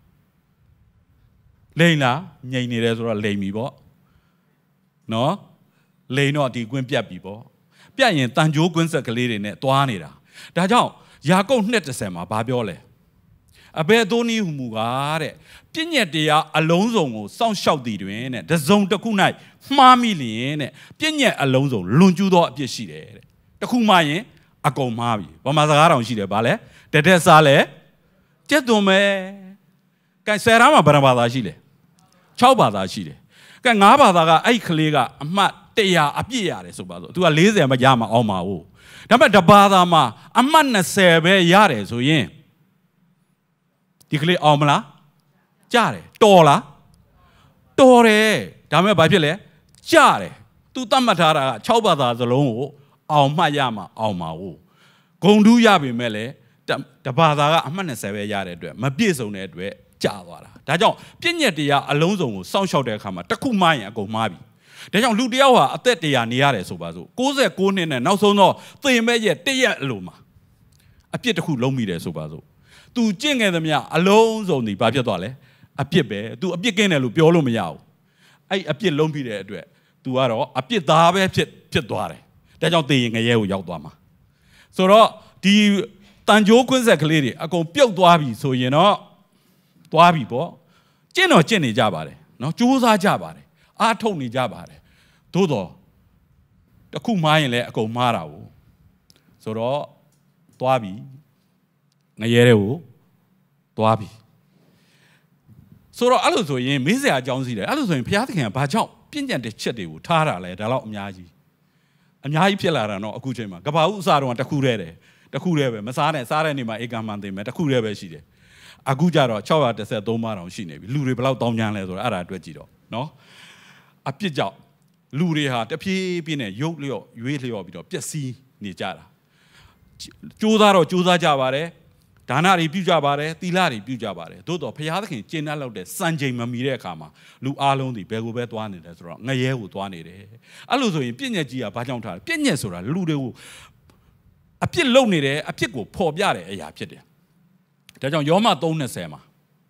လိန်လားငြိမ်နေတယ်ဆိုတော့လိန်ပြီပေါ့နော်လိန်တော့ဒီကွင်းပြတ်ပြီပေါ့ပြတ်ရင်တန်ကြိုးကွင်းဆက်ကလေးတွေနဲ့တွားနေတာဒါကြောင့်ယာကုပ်နှစ်တစ်ဆယ်မှာဘာပြောလဲအဘယ်သို့နည်းဟူမူကားတဲ့ပြည့်ညက်တရားအလုံးစုံကိုစောင့်ရှောက်သည်တွင်တဲ့တစုံတစ်ခု၌မှားမိလျင်တဲ့ပြည့်ညက်အလုံးစုံလွန်ကျူးသောအပြစ်ရှိတယ်တဲ့တစ်ခုမှရင်အကုန်မှားပြီဘာမှစကားတောင်ရှိတယ်ဗာလဲတတဲ့စားလဲကျက်သွန်မဲကဲဆယ်ရာမှာဘယ်နှဘာသာရှိလဲ၆ဘာသာရှိတယ်ကဲ၅ဘာသာကအဲ့ခလေးကအမှတ်တရာအပြည့်ရတယ်ဆိုပါဆိုသူက၄၀မရမှာအောင်ပါဘူးဒါပေမဲ့တဘာသာမှာအမှတ်၂၀ပဲရတယ်ဆိုရင်ဒီကလေးအောင်မလားကြားတယ်တော်လားတော်တယ်ဒါပေမဲ့ဘာဖြစ်လဲကြားတယ်သူသတ်မှတ်ထားတာက၆ဘာသာစလုံးကိုအောင်မှတ်ရမှာအောင်ပါဘူးဂုံတူးရပြီမဲ့လေတဘာသာကအမှတ်၂၀ပဲရတဲ့အတွက်မပြည့်စုံတဲ့အတွက်ကြာသွားတာဒါကြောင့်ပြည့်ညက်တရားအလုံးစုံကိုစောင့်ရှောက်တဲ့အခါမှာတစ်ခုမှရင်အကုန်မှားပြီဒါကြောင့်လူတယောက်ဟာအသက်တရာနေရတယ်ဆိုပါစို့၉၉နှစ်နဲ့နောက်ဆုံးတော့သင်မဲ့ရဲ့တရက်အလိုမှာအပြစ်တစ်ခုလုံးမိတယ်ဆိုပါစို့သူကျင့်ခဲ့သမျှအလုံးစုံဒီဘာဖြစ်သွားလဲအပြစ်ပဲသူအပြစ်ကင်းတယ်လို့ပြောလို့မရဘူးအဲ့အပြစ်လုံးပြီးတဲ့အတွက်သူကတော့အပြစ်သားပဲဖြစ်ဖြစ်သွားတယ်ဒါကြောင့်သေရင်ငရဲကိုရောက်သွားမှာဆိုတော့ဒီတန်ကြိုးကွင်းဆက်ကလေးတွေအကုန်ပြုတ်သွားပြီဆိုရင်တော့သွားပြီပေါ့ကျင့်တော့ကျင့်နေကြပါတယ်နော်ကြိုးစားကြပါတယ်အားထုတ်နေကြပါတယ်သို့တော့တခုမှားရင်လည်းအကုန်မှားတာကိုဆိုတော့သွားပြီငရဲတွေကိုသွားပြီဆိုတော့အဲ့လိုဆိုရင်မေးစရာအကြောင်းရှိတယ်အဲ့လိုဆိုရင်ဘုရားသခင်ကဘာကြောင့်ပြည့်ညတ်တဲ့ချက်တွေကိုထားတာလဲဒါတော့အများကြီးအများကြီးဖြစ်လာတာတော့အခုချိန်မှာကဘာဦးအစားတော့တခုတည်းတယ်တခုတည်းပဲမစားနဲ့စားတဲ့နေ့မှာဧကမှန်သိမယ်တခုတည်းပဲရှိတယ်အခုကြတော့၆၁၃ပါးတောင်ရှိနေပြီလူတွေဘယ်လောက်တောင်းကြမ်းလဲဆိုတော့အဲ့ဒါအတွက်ကြည့်တော့နော်အပြစ်ကြောင့်လူတွေဟာတဖြည်းဖြည်းနဲ့ရုပ်လျော့ရွေးလျော့ပြီးတော့ပျက်စီးနေကြတာကြိုးစားတော့ကြိုးစားကြပါတယ်ဒါနတွေပြုကြပါတယ်သီလတွေပြုကြပါတယ်သို့တော့ဘုရားသခင်ကျင့်တတ်လောက်တဲ့စံချိန်မမီတဲ့အခါမှာလူအားလုံးဒီဘယ်ကိုပဲသွားနေတယ်ဆိုတော့ငရဲကိုသွားနေတယ်အဲ့လိုဆိုရင်ပြည့်ညက်ကြီးကဘာကြောင့်ထားလဲပြည့်ညက်ဆိုတာလူတွေကိုအပြစ်လုပ်နေတယ်အပြစ်ကိုဖော်ပြတဲ့အရာဖြစ်တယ်ဒါကြောင့်ယောမ၃၂၀မှာ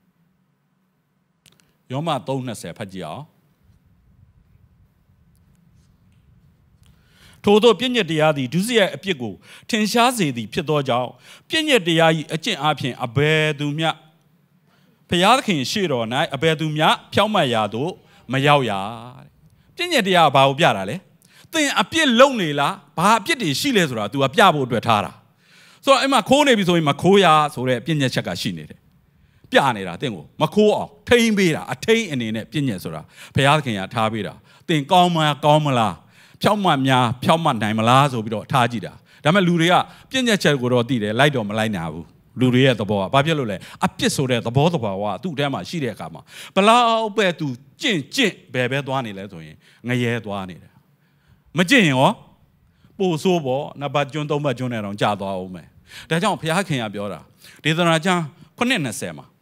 ယောမ၃၂၀ဖတ်ကြည့်အောင်ထို့သောပြည့်ညက်တရားသည်ဒုစရိုက်အပြစ်ကိုထင်ရှားစေသည်ဖြစ်သောကြောင့်ပြည့်ညက်တရား၏အကျင့်အပြင်အဘယ်သူမျှဘုရားသခင်ရှေ့တော်၌အဘယ်သူမျှဖြောင့်မတ်ရာသို့မရောက်ရတဲ့ပြည့်ညက်တရားကဘာကိုပြတာလဲသင်အပြစ်လုပ်နေလားဘာအပြစ်တွေရှိလဲဆိုတာ तू ကပြဖို့အတွက်ထားတာဆိုတော့အဲ့မှာခိုးနေပြီဆိုရင်မခိုးရဆိုတဲ့ပြည့်ညက်ချက်ကရှိနေတယ်ပြနေတာသင်ကိုမခိုးအောင်ထိန်းပေးတာအထိန်းအနေနဲ့ပြည့်ညက်ဆိုတာဘုရားသခင်ကထားပေးတာသင်ကောင်းမလားကောင်းမလားဖြောင့်မတ်များဖြောင့်မတ်နိုင်မလားဆိုပြီးတော့ထားကြည့်တာဒါပေမဲ့လူတွေကပြည့်ညက်ချက်ကိုတော့သိတယ်လိုက်တော့မလိုက်နိုင်ဘူးလူတွေရဲ့သဘောကဘာဖြစ်လို့လဲအပြစ်ဆိုတဲ့သဘောသဘာဝကသူ့အထဲမှာရှိတဲ့အခါမှာဘလောက်ပဲ तू ကျင့်ကျင့်ဘယ်ပဲသွားနေလဲဆိုရင်ငရဲသွားနေတယ်မကျင့်ရင်ရောပို့ဆိုးပေါ်နှစ်ပတ်ကျွန်းသုံးပတ်ကျွန်းနဲ့တော့ကြာသွားအောင်မယ်ဒါကြောင့်ဘုရားခင်ကပြောတာဒေသနာကျမ်းခုနှစ်၂၀မှာ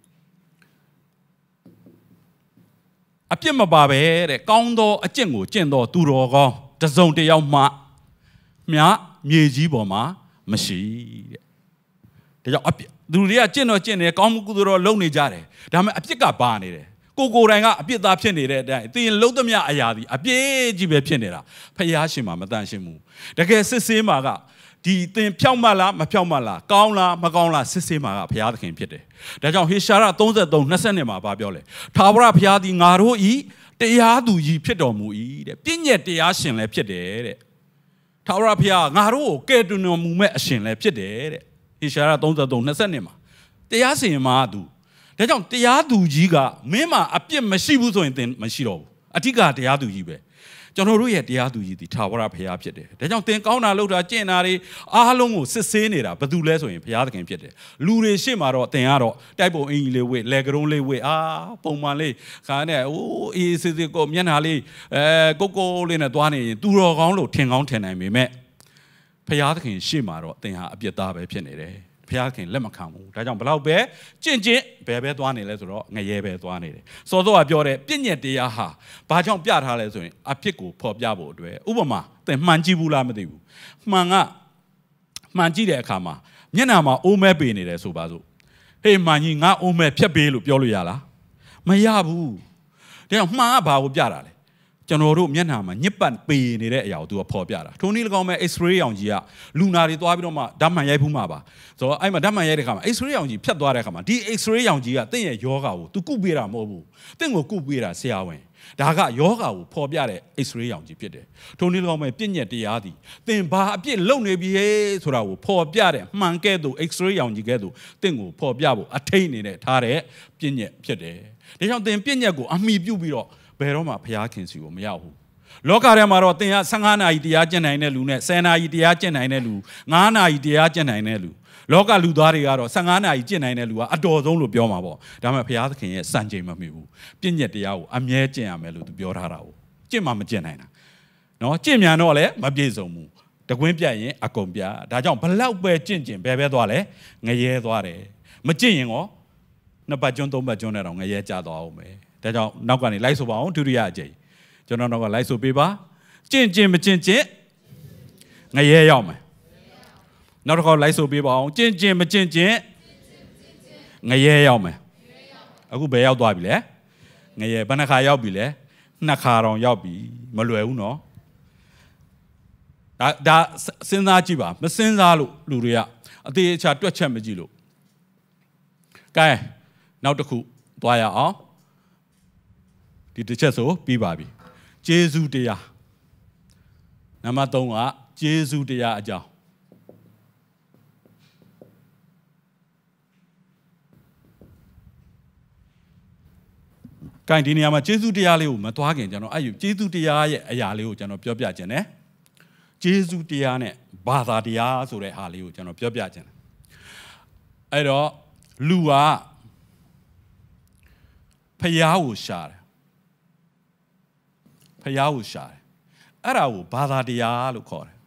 အပြစ်မပါပဲတဲ့ကောင်းသောအကျင့်ကိုကျင့်သောသူတော်ကောင်းတစုံတစ်ယောက်မှမြမြေကြီးပေါ်မှာမရှိတဲ့ဒါကြောင့်အပြစ်သူတွေကကျင့်တော့ကျင့်နေကောင်းမှုကုသိုလ်တော့လုပ်နေကြတယ်ဒါပေမဲ့အပြစ်ကပါနေတယ်ကိုကိုယ်တိုင်ကအပြစ်သားဖြစ်နေတဲ့အတိုင်းသင်လုံးသမျှအရာဒီအပြစ်ကြီးပဲဖြစ်နေတာဖျားရှင်မှာမတန်ရှင်းဘူးတကယ်စစ်ဆေးမှာကဒီသင်ဖြောက်မှလားမဖြောက်မှလားကောင်းလားမကောင်းလားစစ်ဆေးမှာကဘုရားသခင်ဖြစ်တယ်ဒါကြောင့်ဟေရှာယသုံးသုံး ၂၀မှာပြောလဲထာဝရဘုရားသည်ငါတို့ဤတရားသူကြီးဖြစ်တော်မူ၏တဲ့ပြည့်ညက်တရားရှင်လည်းဖြစ်တယ်တဲ့ထာဝရဘုရားငါတို့ကိုကယ်တင်တော်မူမဲ့အရှင်လည်းဖြစ်တယ်တဲ့ဟေရှာယသုံးသုံး ၂၀မှာတရားရှင်မှာသူဒါကြောင့်တရားသူကြီးကမင်းမှာအပြစ်မရှိဘူးဆိုရင်သင်မရှိတော့ဘူးအဓိကတရားသူကြီးပဲကျွန်တော်တို့ရဲ့တရားသူကြီးဒီထာဝရဘုရားဖြစ်တယ်ဒါကြောင့်သင်ကောင်းတာလုပ်တာကျင့်တာတွေအားလုံးကိုစစ်ဆေးနေတာဘာတူလဲဆိုရင်ဘုရားသခင်ဖြစ်တယ်လူတွေရှေ့မှာတော့သင်ကတော့တိုက်ပုံအင်ကြီးလေးဝေ့လက်ကရုံးလေးဝေ့အာပုံမှန်လေးခါနဲ့အိုးအေးစစ်စစ်ကိုမျက်နှာလေးအဲကိုကိုလေးနဲ့သွားနေရင်သူတော်ကောင်းလို့ထင်ကောင်းထင်နိုင်ပေမဲ့ဘုရားသခင်ရှေ့မှာတော့သင်ဟာအပြစ်သားပဲဖြစ်နေတယ်ဘုရားခင်လက်မခံဘူးဒါကြောင့်ဘလောက်ပဲကြင့်ကြင့်ဘယ်ပဲသွားနေလဲဆိုတော့ငရဲပဲသွားနေတယ်စောစောကပြောတဲ့ပြည့်ညက်တရားဟာဘာကြောင့်ပြထားလဲဆိုရင်အဖြစ်ကိုဖော်ပြဖို့အတွက်ဥပမာသင်မှန်ကြည့်ဘူးလားမသိဘူးမှန်ကမှန်ကြည့်တဲ့အခါမှာမျက်နှာမှာအိုးမဲပေနေတယ်ဆိုပါစို့ဟေးမှန်ကြီးငါအိုးမဲဖြတ်ပေးလို့ပြောလို့ရလားမရဘူးဒါကြောင့်မှန်ကဘာကိုပြတာလဲကျွန်တော်တို့မျက်နှာမှာညစ်ပတ်ပေနေတဲ့အရာကိုသူကဖော်ပြတာထိုနည်း၎င်းမဲ့ X-ray ရောင်ကြီးကလူနာတွေသွားပြီးတော့မှဓာတ်မှန်ရိုက်ဘူးမှာပါဆိုတော့အဲ့မှာဓာတ်မှန်ရိုက်တဲ့ခါမှာ X-ray ရောင်ကြီးဖြတ်သွားတဲ့ခါမှာဒီ X-ray ရောင်ကြီးကတင့်ရဲ့ယောဂါကိုသူကုပေးတာမဟုတ်ဘူးတင့်ကိုကုပေးတာဆရာဝန်ဒါကယောဂါကိုဖော်ပြတဲ့ X-ray ရောင်ကြီးဖြစ်တယ်ထိုနည်း၎င်းမဲ့ပြည့်ညက်တရားသည်သင်ဘာအပြစ်လုပ်နေပြီဟဲ့ဆိုတာကိုဖော်ပြတဲ့မှန်ကဲ့သို့ X-ray ရောင်ကြီးကဲ့သို့တင့်ကိုဖော်ပြဖို့အထိတ်နေတဲ့ထားတဲ့ပြည့်ညက်ဖြစ်တယ်ဒါကြောင့်သင်ပြည့်ညက်ကိုအမိပြုပြီးတော့ဘယ်တော့မှဘုရားခင်စီကိုမရောက်ဘူးလောကထဲမှာတော့သင်ကဆယ့်ငါးနာရီတရားကျင့်နိုင်တဲ့လူနဲ့ဆယ်နာရီတရားကျင့်နိုင်တဲ့လူငါးနာရီတရားကျင့်နိုင်တဲ့လူလောကလူသားတွေကတော့ဆယ့်ငါးနာရီကျင့်နိုင်တဲ့လူကအတော်ဆုံးလို့ပြောမှာပေါ့ဒါပေမဲ့ဘုရားသခင်ရဲ့စံချိန်မမှီဘူးပြည့်ညက်တရားကိုအမြဲကျင့်ရမယ်လို့သူပြောထားတာကိုကျင့်မှမကျင့်နိုင်တာနော်ကျင့်မြန်တော့လည်းမပြည့်စုံဘူးတကွင်းပြတ်ရင်အကုန်ပြဒါကြောင့်ဘလောက်ပဲကျင့်ကျင့်ဘယ်ပဲသွားလဲငရဲသွားတယ်မကျင့်ရင်ရောနှစ်ပတ်ကျွန်းသုံးပတ်ကျွန်းနဲ့တော့ငရဲကျသွားအောင်ပဲဒါကြောင့်နောက်ကနေလိုက်ဆိုပါအောင်ဒုတိယအကြိမ်ကျွန်တော်တော့လိုက်ဆိုပေးပါကျင့်ကျင့်မကျင့်ကျင့်ငရဲရောက်မယ်နောက်တစ်ခါလိုက်ဆိုပေးပါအောင်ကျင့်ကျင့်မကျင့်ကျင့်ငရဲရောက်မယ်အခုဘယ်ရောက်သွားပြီလဲငရဲဘယ်နှခါရောက်ပြီလဲနှစ်ခါတောင်ရောက်ပြီမလွယ်ဘူးနော်ဒါဒါစဉ်းစားကြည့်ပါမစဉ်းစားလို့လူတွေကအသေးအချာတွက်ချက်မကြည့်လို့ကဲနောက်တစ်ခုသွားရအောင်ဒီတစ်ချက်ဆိုပြီးပါပြီကျေးဇူးတရားနံပါတ်သုံးကကျေးဇူးတရားအကြောင်းကိုင်ဒီနေရာမှာကျေးဇူးတရားလေးကိုမသွားခင်ကျွန်တော်အဲ့ဒီကျေးဇူးတရားရဲ့အရာလေးကိုကျွန်တော်ပြောပြခြင်းတယ်ကျေးဇူးတရားနဲ့ဘာသာတရားဆိုတဲ့ဟာလေးကိုကျွန်တော်ပြောပြခြင်းတယ်အဲ့တော့လူကဖျားကိုရှာတယ်ဖျားကိုရှာတယ်အဲ့ဒါကိုဘာသာတရားလို့ခေါ်တယ်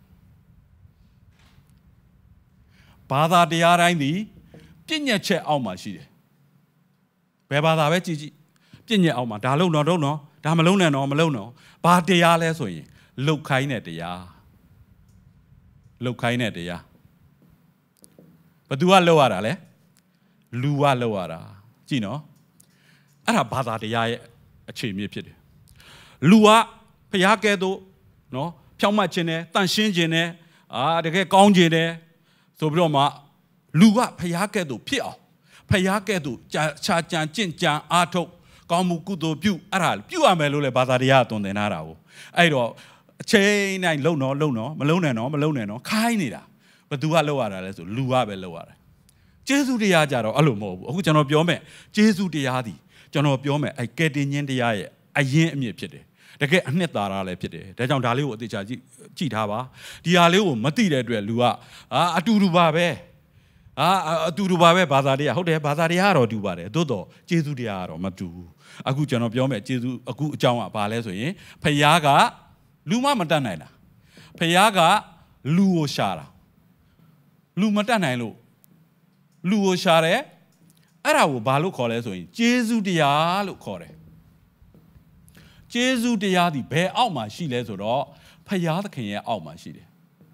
ဘာသာတရားတိုင်းဒီပြည့်ညက်ချက်အောက်မှာရှိတယ်ဘယ်ဘာသာပဲကြည့်ကြည့်ပြည့်ညက်အောက်မှာဒါလုံးတော့တော့နော်ဒါမလုံးနဲ့နော်မလုံးနော်ဘာတရားလဲဆိုရင်လုတ်ခိုင်းတဲ့တရားလုတ်ခိုင်းတဲ့တရားဘသူကလောက်ရတာလဲလူကလောက်ရတာကြည့်နော်အဲ့ဒါဘာသာတရားရဲ့အခြေအမြစ်ဖြစ်တယ်လူကဖျားကဲတော့နော်ဖြောင်းမှတ်ခြင်းနဲ့တန့်ရှင်းခြင်းနဲ့အာတကယ်ကောင်းခြင်းနဲ့ဆိုပြီးတော့မှလူကဖျားကဲတော့ဖြစ်အောင်ဖျားကဲတော့ခြာကြံကြင့်ကြံအားထုတ်ကောင်းမှုကုသိုလ်ပြုအဲ့ဒါပြုရမယ်လို့လေဘာသာတရားသွန်သင်ထားတာကိုအဲ့တော့အချိန်တိုင်းလုံတော့လုံတော့မလုံနဲ့နော်မလုံနဲ့နော်ခိုင်းနေတာဘသူကလောက်ရတာလဲဆိုလူကပဲလောက်ရတယ်ကျေးဇူးတရားကြတော့အဲ့လိုမဟုတ်ဘူးအခုကျွန်တော်ပြောမယ်ကျေးဇူးတရားသည်ကျွန်တော်ပြောမယ်အဲ့ကဲတင်ခြင်းတရားရဲ့အရင်အမြစ်ဖြစ်တယ်တကယ်အနှစ်သာရလည်းဖြစ်တယ်ဒါကြောင့်ဒါလေးကိုအသေးချာကြည့်ကြည့်ထားပါဒီဟာလေးကိုမသိတဲ့အတွက်လူကအာအတူတူပါပဲအာအတူတူပါပဲဘာသာတရားဟုတ်တယ်ဘာသာတရားကတော့တူပါတယ်သို့တော့ကျေးဇူးတရားကတော့မတူဘူးအခုကျွန်တော်ပြောမယ်ကျေးဇူးအခုအကြောင်းကဘာလဲဆိုရင်ဖယားကလူမမတတ်နိုင်တာဖယားကလူကိုရှာတာလူမတတ်နိုင်လို့လူကိုရှာတယ်အဲ့ဒါကိုဘာလို့ခေါ်လဲဆိုရင်ကျေးဇူးတရားလို့ခေါ်တယ်ကျေးဇူးတရားဒီဘယ်အောက်မှာရှိလဲဆိုတော့ဖယားသခင်ရဲ့အောက်မှာရှိတယ်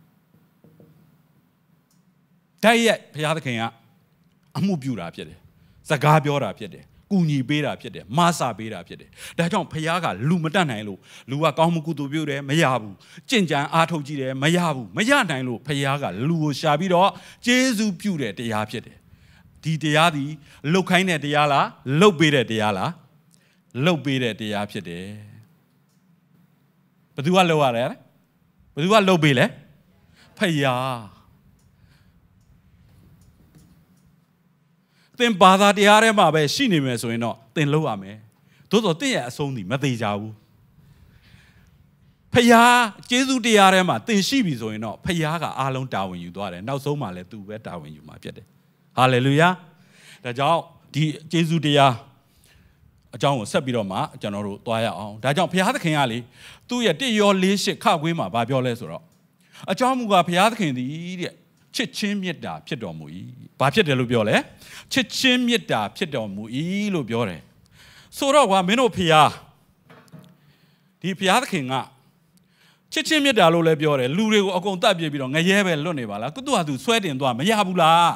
တိုက်ရိုက်ဖယားသခင်ကအမှုပြုတာဖြစ်တယ်စကားပြောတာဖြစ်တယ်ကူညီပေးတာဖြစ်တယ်မဆာပေးတာဖြစ်တယ်ဒါကြောင့်ဖယားကလူမတတ်နိုင်လို့လူကကောင်းမှုကုသိုလ်ပြုတယ်မရဘူးကြင်ကြံအားထုတ်ကြည့်တယ်မရဘူးမရနိုင်လို့ဖယားကလူကိုရှာပြီးတော့ကျေးဇူးပြုတဲ့တရားဖြစ်တယ်ဒီတရားဒီလှုပ်ခိုင်းတဲ့တရားလားလှုပ်ပေးတဲ့တရားလားလှုပ်ပေးတဲ့တရားဖြစ်တယ်ဘယ်သူကလှုပ်ရတယ်ဘယ်သူကလှုပ်ပေးလဲဖယားသင်ဘာသာတရားထဲမှာပဲရှိနေမယ်ဆိုရင်တော့သင်လုပ်ရမယ်သို့တော်သင်ရဲ့အဆုံးဒီမသေးကြဘူးဖယားကျေးဇူးတရားထဲမှာသင်ရှိပြီဆိုရင်တော့ဖယားကအားလုံးတာဝန်ယူသွားတယ်နောက်ဆုံးမှလည်းသူပဲတာဝန်ယူမှာဖြစ်တယ်ဟာလေလုယာဒါကြောင့်ဒီကျေးဇူးတရားအကြောင်းကိုဆက်ပြီးတော့မှကျွန်တော်တို့သွားရအောင်ဒါကြောင့်ဘုရားသခင်ကလေသူ့ရဲ့တစ်ရောလေးရှစ်ခခွေးမှာဗာပြောလဲဆိုတော့အကြောင်းမူကားဘုရားသခင်သည်တဲ့ချစ်ချင်းမေတ္တာဖြစ်တော်မူ၏ဘာဖြစ်တယ်လို့ပြောလဲချစ်ချင်းမေတ္တာဖြစ်တော်မူ၏လို့ပြောတယ်ဆိုတော့ကွာမင်းတို့ဘုရားဒီဘုရားသခင်ကချစ်ချင်းမေတ္တာလို့လည်းပြောတယ်လူတွေကိုအကုန်တတ်ပြပြီးတော့ငရဲပဲလွတ်နေပါလားသူ့ဟာသူဆွဲတင်သွားမရဘူးလား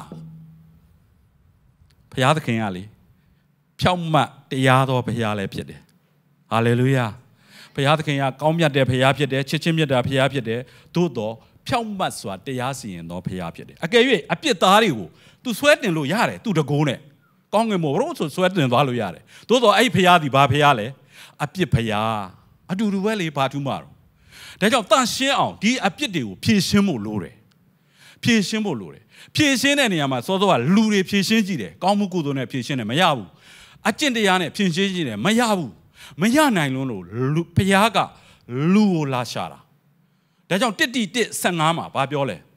ဘုရားသခင်ကလေဖြောင့်မတ်တရားတော်ဘုရားလည်းဖြစ်တယ်ဟာလေလုယာဘုရားသခင်ကကောင်းမြတ်တဲ့ဘုရားဖြစ်တယ်ချစ်ချင်းမေတ္တာဘုရားဖြစ်တယ်သို့တော်ဖြောင့်မတ်စွာတရားစီရင်တော်ဘုရားဖြစ်တယ်အကယ်၍အပြစ်သားတွေကိုသူဆွဲတင်လို့ရတယ်သူတကိုးနဲ့ကောင်းငင်မို့ဘလို့ဆိုဆွဲတင်သွားလို့ရတယ်သို့တော်အဲ့ဘုရားဒီဘာဘုရားလဲအပြစ်ဘုရားအတူတူပဲလေဘာထူးမှာတော့ဒါကြောင့်တန်ရှင်းအောင်ဒီအပြစ်တွေကိုဖြေရှင်းဖို့လိုတယ်ဖြေရှင်းဖို့လိုတယ်ဖြေရှင်းတဲ့နေရာမှာစောစောကလူတွေဖြေရှင်းကြည့်တယ်ကောင်းမှုကုသိုလ်နဲ့ဖြေရှင်းတယ်မရဘူးအကျင့်တရားနဲ့ဖြေရှင်းကြည့်တယ်မရဘူးမရနိုင်လို့လို့ဘုရားကလူကိုလာရှာတာဒါကြောင့်တစ်တိတစ်ဆယ်ငါးမှာဘာပြောလဲ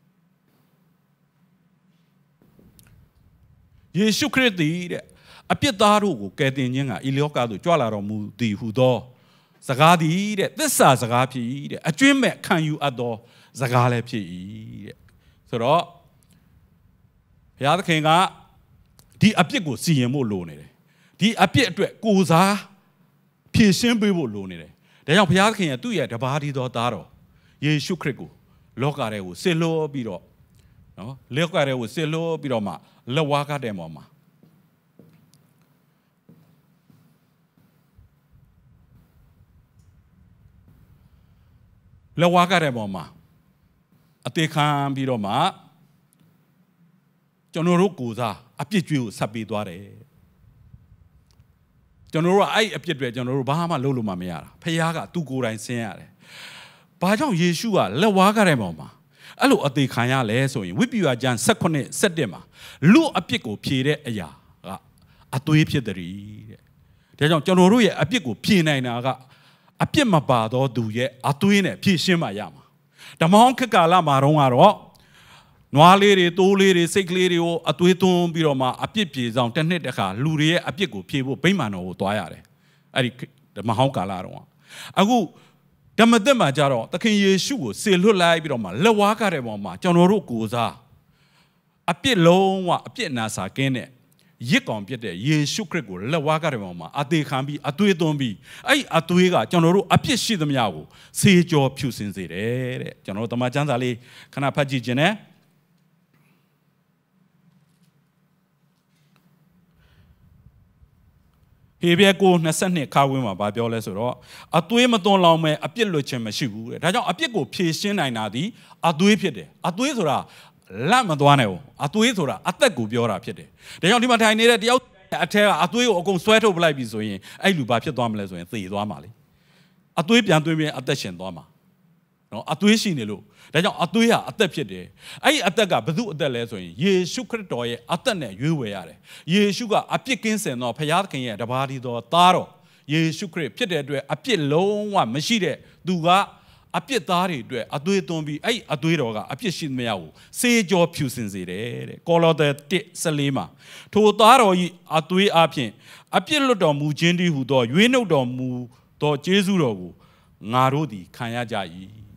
ယေရှုခရစ်သည်တဲ့အပြစ်သားတို့ကိုကယ်တင်ခြင်းကဤလောကသို့ကြွလာတော်မူသည်ဟုသောစကားသည်တဲ့သစ္စာစကားဖြစ်၏တဲ့အကျွင့်မဲ့ခံယူအပ်သောစကားလည်းဖြစ်၏တဲ့ဆိုတော့ဘုရားသခင်ကဒီအပြစ်ကိုစီရင်ဖို့လိုနေတယ်ဒီအပြစ်အတွက်ကိုယ်စားဖြည့်ရှင်းပေးဖို့လိုနေတယ်ဒါကြောင့်ဘုရားသခင်ကသူ့ရဲ့တပါးတည်းသောသားတော်ယေရှုခရစ်ကိုလောကထဲကိုဆစ်လို့ပြီးတော့နော်လောကထဲကိုဆစ်လို့ပြီးတော့မှလက်ဝါးကားတဲ့ပေါ်မှာလက်ဝါးကားတဲ့ပေါ်မှာအသေးခံပြီးတော့မှကျွန်တော်တို့ကိုယ်စားအပြစ်ကြွေးကိုဆက်ပေးသွားတယ်ကျွန်တော်တို့ကအဲ့အပြစ်တွေကျွန်တော်တို့ဘာမှလုပ်လို့မရတာဖခင်ကသူ့ကိုယ်တိုင်ဆင်းရတယ်ဘာကြောင့်ယေရှုကလက်ဝါးကားတဲ့ပေါ်မှာအဲ့လိုအသေးခံရလဲဆိုရင်ဝိပ္ပယကျမ်း၁၇ ၁၁မှာလူအပြစ်ကိုဖြေတဲ့အရာကအသွေးဖြစ်တဲ့တဲ့ဒါကြောင့်ကျွန်တော်တို့ရဲ့အပြစ်ကိုဖြေနိုင်တာကအပြစ်မပါသောသူရဲ့အသွေးနဲ့ဖြေရှင်းမှရမှာဓမ္မဟောင်းခေတ်ကာလမှာတော့ကတော့နွားလေးတွေတိုးလေးတွေစိတ်ကလေးတွေကိုအသွေးသွင်းပြီးတော့မှအပြစ်ပြေဆောင်တစ်နှစ်တခါလူတွေရဲ့အပြစ်ကိုဖြေဖို့ဗိမာန်တော်ကိုသွားရတယ်အဲ့ဒီဓမ္မဟောင်းကာလတော့အခုဓမ္မသစ်မှာကြတော့သခင်ယေရှုကိုဆေလွတ်လိုက်ပြီးတော့မှလက်ဝါးကားတဲ့ပေါ်မှာကျွန်တော်တို့ကိုယ်စားအပြစ်လုံးဝအပြစ်နာစာကင်းတဲ့ရစ်ကောင်ပြတဲ့ယေရှုခရစ်ကိုလက်ဝါးကားတဲ့ပေါ်မှာအသေးခံပြီးအသွေးသွင်းပြီးအဲ့အသွေးကကျွန်တော်တို့အပြစ်ရှိသမျှကိုဆေးကြောဖြူစင်စေတယ်တဲ့ကျွန်တော်တို့တမန်ကျမ်းစာလေးခဏဖတ်ကြည့်ခြင်းနဲ့ဟေဘရဲကို၂၂ခါဝင်းမှာဗာပြောလဲဆိုတော့အသွေးမသွန်းလောင်းမဲ့အပြစ်လွတ်ခြင်းမရှိဘူးတဲ့ဒါကြောင့်အပြစ်ကိုဖြေရှင်းနိုင်တာဒီအသွေးဖြစ်တယ်အသွေးဆိုတာလက်မသွားနိုင်ဘူးအသွေးဆိုတာအသက်ကိုပြောတာဖြစ်တယ်ဒါကြောင့်ဒီမှာထိုင်နေတဲ့တယောက်အထက်ကအသွေးကိုအကုန်ဆွဲထုတ်ပလိုက်ပြီဆိုရင်အဲ့လူဘာဖြစ်သွားမလဲဆိုရင်သေသွားမှာလေအသွေးပြန်သွင်းပြီးအသက်ရှင်သွားမှာနော်အသွေးရှိနေလို့ဒါကြောင့်အသွေးဟာအသက်ဖြစ်တယ်အဲ့ဒီအသက်ကဘယ်သူအသက်လဲဆိုရင်ယေရှုခရစ်တော်ရဲ့အသက်နဲ့ရွေးဝယ်ရတယ်ယေရှုကအပြစ်ကင်းစင်သောဘုရားသခင်ရဲ့တပါးတည်းသောသားတော်ယေရှုခရစ်ဖြစ်တဲ့အတွက်အပြစ်လုံးဝမရှိတဲ့သူကအပြစ်သားတွေအတွက်အသွေးသွင်းပြီးအဲ့အသွေးတော်ကအပြစ်ရှိသမျှကိုစေကြောဖြူစင်စေတယ်တဲ့ကောလောသဲ၁ ၁၄မှာထိုသားတော်၏အသွေးအပြင်အပြစ်လွတ်တော်မူခြင်းတည်းဟူသောရွေးနှုတ်တော်မူသောကျေးဇူးတော်ကိုငါတို့သည်ခံရကြ၏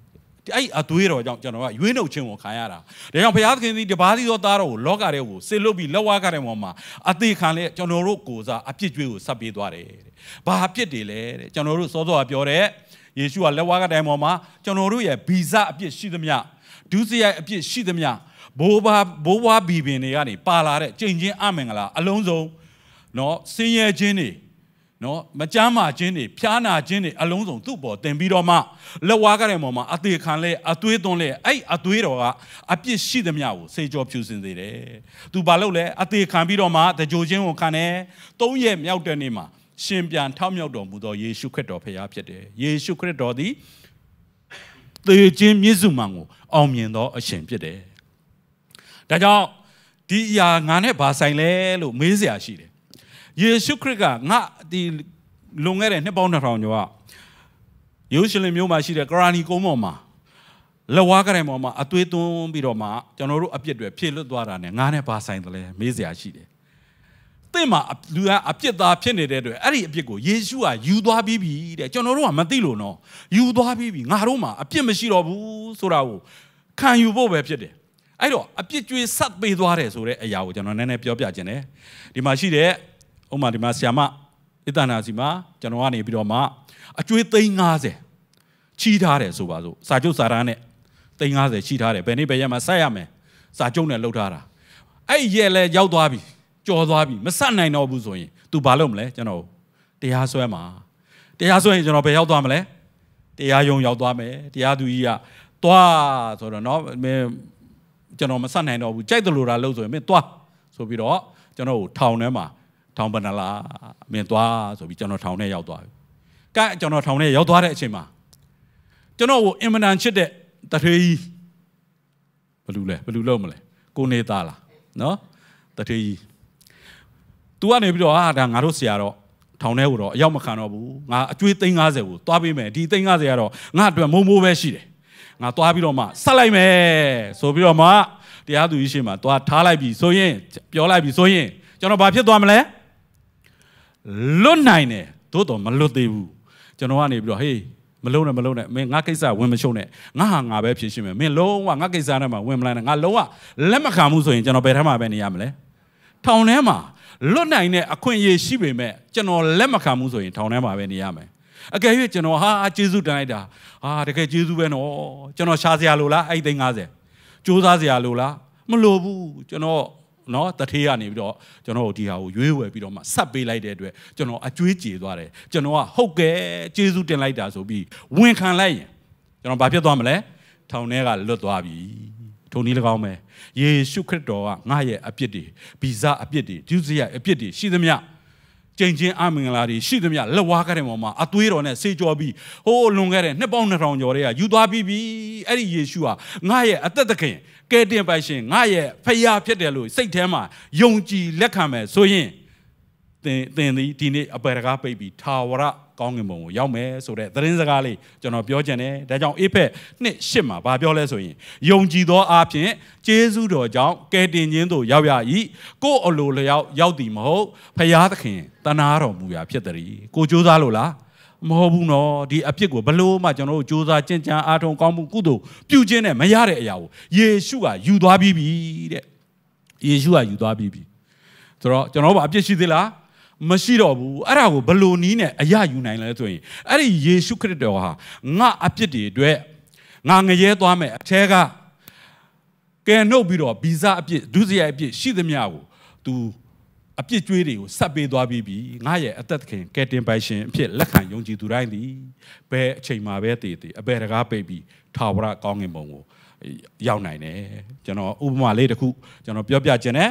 ไอ้อตัวเราจังจังว่ายุ้ยนุ่งเชิงหัวขายอะไรเดี๋ยวพยาธินี่เดี๋ยวบาดีตัวตาเราล็อกอะไรกูเซลล์บีล็อกอะไรมั่วมาอติขันเลยจังเรากูจะอภิจุยสับปีตัวเลยบ้าอภิดีเลยจังเราสอบตัวอภิอะไรเยซูว่าล็อกอะไรมั่วมาจังเราเนี่ยบีซ่าอภิชิดมีอ่ะดูสิอภิชิดมีอ่ะบัวบัวบีบีเนี่ยนี่ปาลาเลยจริงจริงอามิงละอารมณ์ทรงเนาะสิ่งเจนี่เนาะมาจามาเจนี่พิจารณาเจนี่อารมณ์ทรงทุกบ่เต็มบีดอมาแล้วว่ากันเลยมั่วมาอติขันเลยอตัวตรงเลยไอ้อตัวเราอะอภิชิดมีอ่ะเสียจอบผิวสินดีเลยตูบาลูเลยอติขันบีดอมาแต่โจเจนหัวขันเนี่ยตัวเยี่ยมยาวเดินนี่มาชิมเปียนท่ามีเอาดอกมุดเยซูคริสต์พยาพิจารเยซูคริสต์ดีตัวเจนมิสุมังกูเอาเมียนต่อชิมพิจารแต่เจ้าที่อย่างงั้นเนี่ยภาษาเลยลูกไม่เสียชีเลยเยซูคริสต์ก็ง่ะที่ลงเงินเนี่ยป้อนเราอยู่ว่าเยซูเลยมีมาชีเลยกรณีกูมั่วมาแล้วว่ากันเลยมั่วมาอัตวยตุ้มบิดอมาจะนรู้อภิเษกด้วยเพียรตัวเราเนี่ยงานเนี่ยภาษาเลยไม่เสียชีเลยแต่มาดูว่าอภิเษกตาเพียรเนี่ยด้วยอะไรอภิเษกกูเยซูอ่ะยูดาบีบีเดี๋ยวจะนรู้ว่ามันตีโลเนาะยูดาบีบีงานรู้มาอภิเษกไม่ชีรอบูสุราอูขันยูโบแบบเพียรเดไอ้ดอกอภิเษกช่วยสัตว์ไปตัวอะไรสุดเลยไอ้ยาวจะนเนี่ยเนี่ยเปียบเปียบจังเนี่ยดีมาชีเดอมาดีมาเสียมาอิตานาสิมาจะนว่าเนี่ยบิดอมาช่วยตีงาเสชี้ท่าเลยสุบาสุสาจุสาระเนี่ยตีงาเสชี้ท่าเลยเป็นนี่เป็นยังมาใส่ยามสาจุเนี่ยลุกท่าระไอ้เย่เลยยาวตัวบีจอตัวบีไม่สั่นไหนนอบุษย์ตูบาลุ่มเลยจะนเตียสวยมาเตียสวยจะนไปยาวตัวมาเลยเตียยงยาวตัวมาเตียดูยี่อะตัวส่วนนอเมื่อจะนไม่สั่นไหนนอบุใจตัวลูราลุกส่วนเมื่อตัวสุบิดอจะนเท่าเนี่ยมาทองบรรลาเมียนตัวสุบิจะนเท่าเนี่ยยาวตัวก็จะนเท่าเนี่ยยาวตัวได้ใช่ไหมจะนอิมนันชิดเดตะเทียบลูเลยบลูเล่ามาเลยกูเนตาละเนาะตะเทียตัวเนี่ยพี่บอกว่าดังงานรถเสียรอทางเนี่ยอุดรยาวมาขนาดบูงาช่วยติงงาเสียบูตัวพี่แม่ดีติงงาเสียรองาตัวมูมูเวชีเลยงาตัวพี่บอกมาสไลด์แม่สุพี่บอกมาเดี๋ยวดูอีสิมาตัวท้าไล่บีโซยินเปียวไล่บีโซยินจะนบาพี่ตัวมาเลยล้นไหนเนี่ยตัวตัวมันล้นตีบูจะนว่าเนี่ยพี่บอกเฮ้ยมาลุ้นเนี่ยมาลุ้นเนี่ยไม่งักกิจสาวันมาชงเนี่ยง่าง่าแบบพิชิตเนี่ยไม่ลุ้นว่างักกิจสาเนี่ยมาวันมาเลยง่าลุ้นว่าเล่มขามุสโยจะนไปทำมาเป็นยังไงเลยทาวเนี่ยมาล้นไหนเนี่ยอคุณเยชิเบม่จะนเล่มขามุสโยทาวเนี่ยมาเป็นยังไงโอเคจะนฮะเจสุได้ด่าอ่าเด็กเจสุเป็นโอจะนชาเสียลูละไอ้เด็กงาเสียจูซาเสียลูละไม่รู้บูจะนเนาะตะเทียนี่พี่ดอกจะนดีฮายุ้ยเว้ยพี่ดอกมาสับไปไล่เด็ดด้วยจะนอจุ้ยจีตัวเลยจะนว่าฮกเกเจสุเต็นไล่ด่าสุบีวิ่งขันไล่จะนบาพี่ตัวมาเลยทาวเนี่ยก็ลดตัวบีทุนนี้ละก้าวไหมเยซูคริสต์ว่าง่ายอภิดีพิซซ่าอภิดีจูเซียอภิดีชีดมีอะจริงจริงอามิงลาดีชีดมีอะละว่ากันเลยมาอัตุยเราเนี่ยเสียจอบีโอ้ลุงกันเลยเนี่ยป้องเนี่ยเราจอเลยอะยูตัวบีบีไอ้เยซูอะง่ายอัตตะเกนแกเดียนไปเช่นง่ายพยาพิจารณาสิ่งที่มายงจีเล็กขามส่วนเต็นเต็นนี้ที่นี่อเปรกาไปบีทาวระกองเงินมงยาวเมสุดเลยตรินสกาลีจนอพิจารณาแต่จังอีเพเนี่ยชิมมาบาพิจารณาส่วนยงจีตัวอาเพียงเจสุดจังแกเดียนยินตัวยาวยาอีก็อโลเลยยาวยาวดีมโหพยาตะเข็นตนาเรามูยาพิจารณากูจูซาโลละมโหบุญเนาะดีอภิกูบลูมาจนเราจูซาเจนจางอาทงกองบุญกูดูพิวเจนเนี่ยไม่ยากเลยยาวเยซูอ่ะยูดาบีบีเด้เยซูอ่ะยูดาบีบีตลอดจนเราแบบอภิชิดละไม่ใช่หรอกบูอะไรกูบลูนี้เนี่ยอายาอยู่ไหนเลยตัวเองอะไรเยซูคริสต์ว่าง่าอภิดีด้วยงานเงี้ยตัวแม่เช่ก็แกโนบิโรบิซาอภิดูสิอภิชิดมีอะไรตูอภิช่วยดิวสับเบดวาบีบีง่ายอัตตะเข็นแกเตรียมไปเช่นอภิลักขันยงจีตุไรนี่เปเชิงมาเบตีตีอเบรกาเปบีทาวระกองเงินมงยาวไหนเนี่ยจะนออุปมาเลยตะคุจะนอเปียบยาเจเน่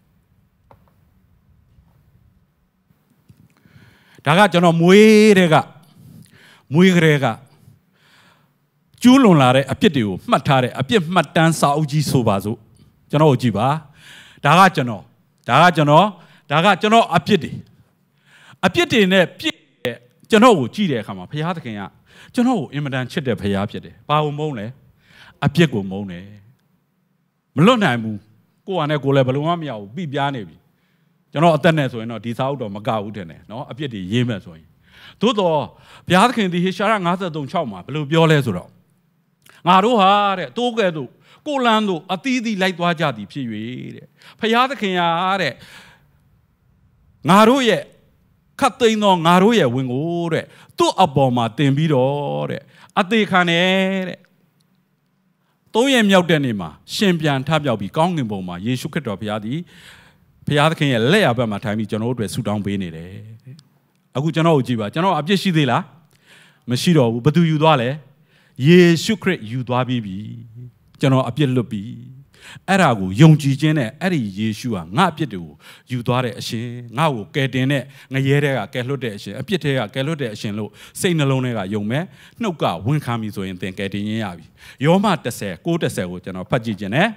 ဒါကကျွန်တော်မွေးတဲ့ကမွေးကလေးကကျူးလွန်လာတဲ့အပြစ်တွေကိုမှတ်ထားတဲ့အပြစ်မှတ်တမ်းစာအုပ်ကြီးဆိုပါစို့ကျွန်တော်ကိုကြည့်ပါဒါကကျွန်တော်ဒါကကျွန်တော်ဒါကကျွန်တော်အပြစ်တွေအပြစ်တွေနဲ့ပြည့်တဲ့ကျွန်တော်ကိုကြည့်တဲ့အခါမှာဘုရားသခင်ကကျွန်တော်ကိုအင်မတန်ချစ်တဲ့ဘုရားဖြစ်တယ်ဘာကိုမုန်းလဲအပြစ်ကိုမုန်းတယ်မလွတ်နိုင်ဘူးကိုယ်ကလည်းကိုယ်လည်းဘယ်လိုမှမရဘူးပြပြားနေပြီကျွန်တော်အသက်နဲ့ဆိုရင်တော့ဒီစာအုပ်တော့မကဘူးထင်တယ်နော်အပြစ်တွေရေးမဲ့ဆိုရင်သို့တော့ဘုရားသခင်ဒီဟေရှာယ ၅၃ ၆မှာဘယ်လိုပြောလဲဆိုတော့ Ngaro ha, Togedo, Golando, a tidi like Wajadi, Piri, Payadakin, Naroye, Catino, Naroye, Wingore, to a bomber, Tembidore, a decane. Toyem Yaudenima, Champion Tabiabi, Gong Boma, Yeshuka Piadi, Piadakin, lay up at my time, General Sudan Bene. A good general Jiva, General Abjeshidilla, Machiro, but do you dwale? Ye shukret you dwabi, General Abjelubi. Arago, young Gene, Ari Yeshua, Napidu, you dware a she, now get in it, Nayera, Kelodeshe, a Pietea, Kelodeshe, lo, say Nalone, young man, no god, won't come you so and think getting yavi. Your matter say, go to say, General Pajijane.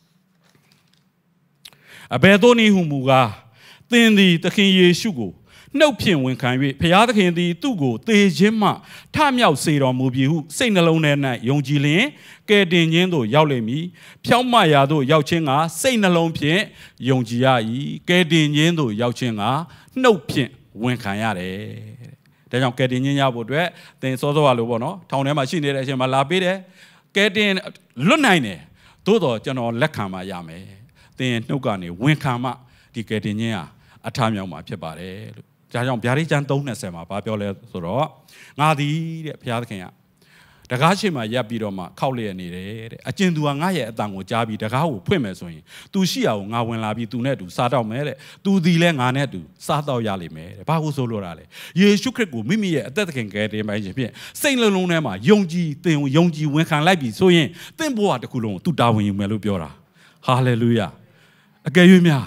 A bedoni humuga, then the King Yeshugo. No pin when can we pay other candy to go, the Jemma, time out say on movie who say alone at night, young Jillian, get in yendo, yaule me, Piao Mayado, Yao Chenga, say alone pin, young Jiai, get in yendo, Yao Chenga, no pin when can yare. They don't get in Yabo, then so do Alubono, town machine at Malabide, get in Lunine, Todo, General Lekama Yame, then no gunny, when kama, the get in ya, a time young my pebare. Jajong Piari Janton Sema, Papiola Soro, Nadi, Piarkea. The Gashima Yabidoma, Kauli and Ire, a Jinduangaya, Dango Jabi, the Gao, Pemeswing, to Shia, Nawan Labi, to Nedu, Sadao Mere, to the Langanedu, Sadao Yali Mere, Bahu Solorale. Ye Shukrego, Mimi, that can get in my Japan. Saint Lonema, Yongji, then Yongji, when can Labi, so yen, then Boa the Coulon, to Darwin Melubiora. Hallelujah. Agayumia.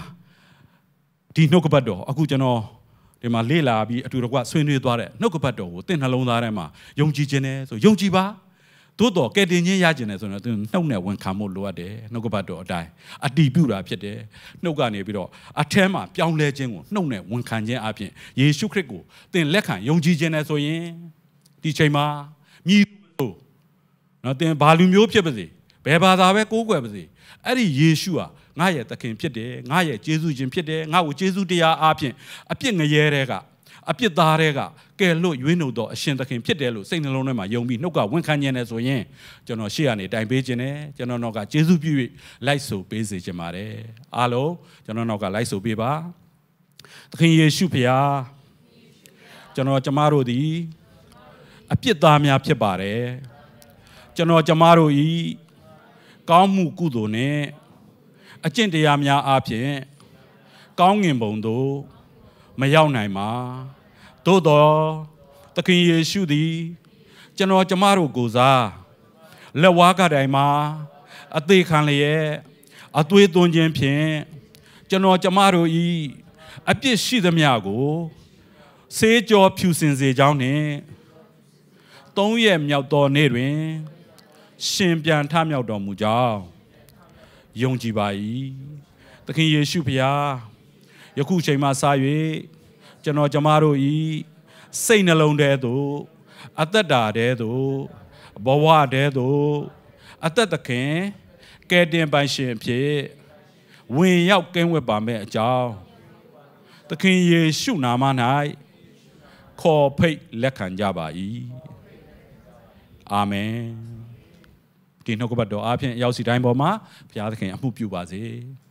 Dinokabado, Akujano. Ma lela bi atu rokwa swin nwe twa deနှုတ်ကပတ်တော်ကိုသင်နှလုံးသားထဲမှာယုံကြည်ခြင်းနဲ့ဆိုယုံကြည်ပါသို့တော်ကယ်တင်ခြင်းရခြင်းနဲ့ဆိုတော့သူနှုတ်နဲ့ဝန်ခံမှုလိုအပ်တယ်နှုတ်ကပတ်တော်အတိုင်းအတည်ပြုတာဖြစ်တယ်နှုတ်ကနေပြီးတော့အထဲမှာပြောင်းလဲခြင်းကိုနှုတ်နဲ့ဝန်ခံခြင်းအပြင်ယေရှုခရစ်ကိုသင်လက်ခံယုံကြည်ခြင်းနဲ့ဆိုရင်ဒီချိန်မှာမြည်လို့နော်သင်ဘာလူမျိုးဖြစ်ပါစေဘယ်ဘာသာပဲကိုးကွယ်ပါစေအဲ့ဒီယေရှုဟာငါရဲ့သခင်ဖြစ်တယ်ငါရဲ့ယေရှုရှင်ဖြစ်တယ်ငါ့ကိုယေရှုတရားအားဖြင့်အပြစ်ငရဲတဲ့ကအပြစ်သားတဲ့ကကဲလို့ရွေးနှုတ်တော့အရှင်သခင်ဖြစ်တယ်လို့စိတ်နှလုံးထဲမှာယုံပြီးနှုတ်ကဝန်ခံခြင်းနဲ့ဆိုရင်ကျွန်တော်ရှေ့ကနေတိုင်ပေးခြင်းနဲ့ကျွန်တော်တော့ကယေရှုပြု၍လိုက်ဆိုပေးစေခြင်းပါတယ်အားလုံးကျွန်တော်တော့ကလိုက်ဆိုပေးပါသခင်ယေရှုဖခင်ကျွန်တော်ကျမတို့ဒီအပြစ်သားများဖြစ်ပါတယ်ကျွန်တော်ကျမတို့ဤကောင်းမှုကုသိုလ်နဲ့အကျင့်တရားများအားဖြင့်ကောင်းငင်ဘုံသို့မရောက်နိုင်ပါသို့သောသခင်ယေရှုသည်ကျွန်တော်ကျမတို့ကိုစားလက်ဝါးကတိုင်မှာအသေးခံလျက်အသွေးသွင်းခြင်းဖြင့်ကျွန်တော်ကျမတို့ဤအပြစ်ရှိသမျှကိုဆေးကြောဖြူစင်စေကြောင်းနှင့်သုံးရက်မြောက်သောနေ့တွင်ရှင်ပြန်ထမြောက်တော်မူကြောင်းယုံကြည်ပါ၏သခင်ယေရှုဖခင်ယခုချိန်မှစ၍ကျွန်တော်ကျမတို့ဤစိတ်နှလုံးထဲသို့အသက်တာထဲသို့ဘဝထဲသို့အသက်သခင်ကယ်တင်ပိုင်ရှင်ဖြစ်ဝင်ရောက်ကင်းဝတ်ပါမယ့်အကြောင်းသခင်ယေရှုနာမ၌ခေါ်ဖိတ်လက်ခံကြပါ၏အာမင်ဒီနှုတ်ကပတ်တော်အားဖြင့်ရောက်စီတိုင်းပေါ်မှာဘုရားသခင်အမှုပြုပါစေ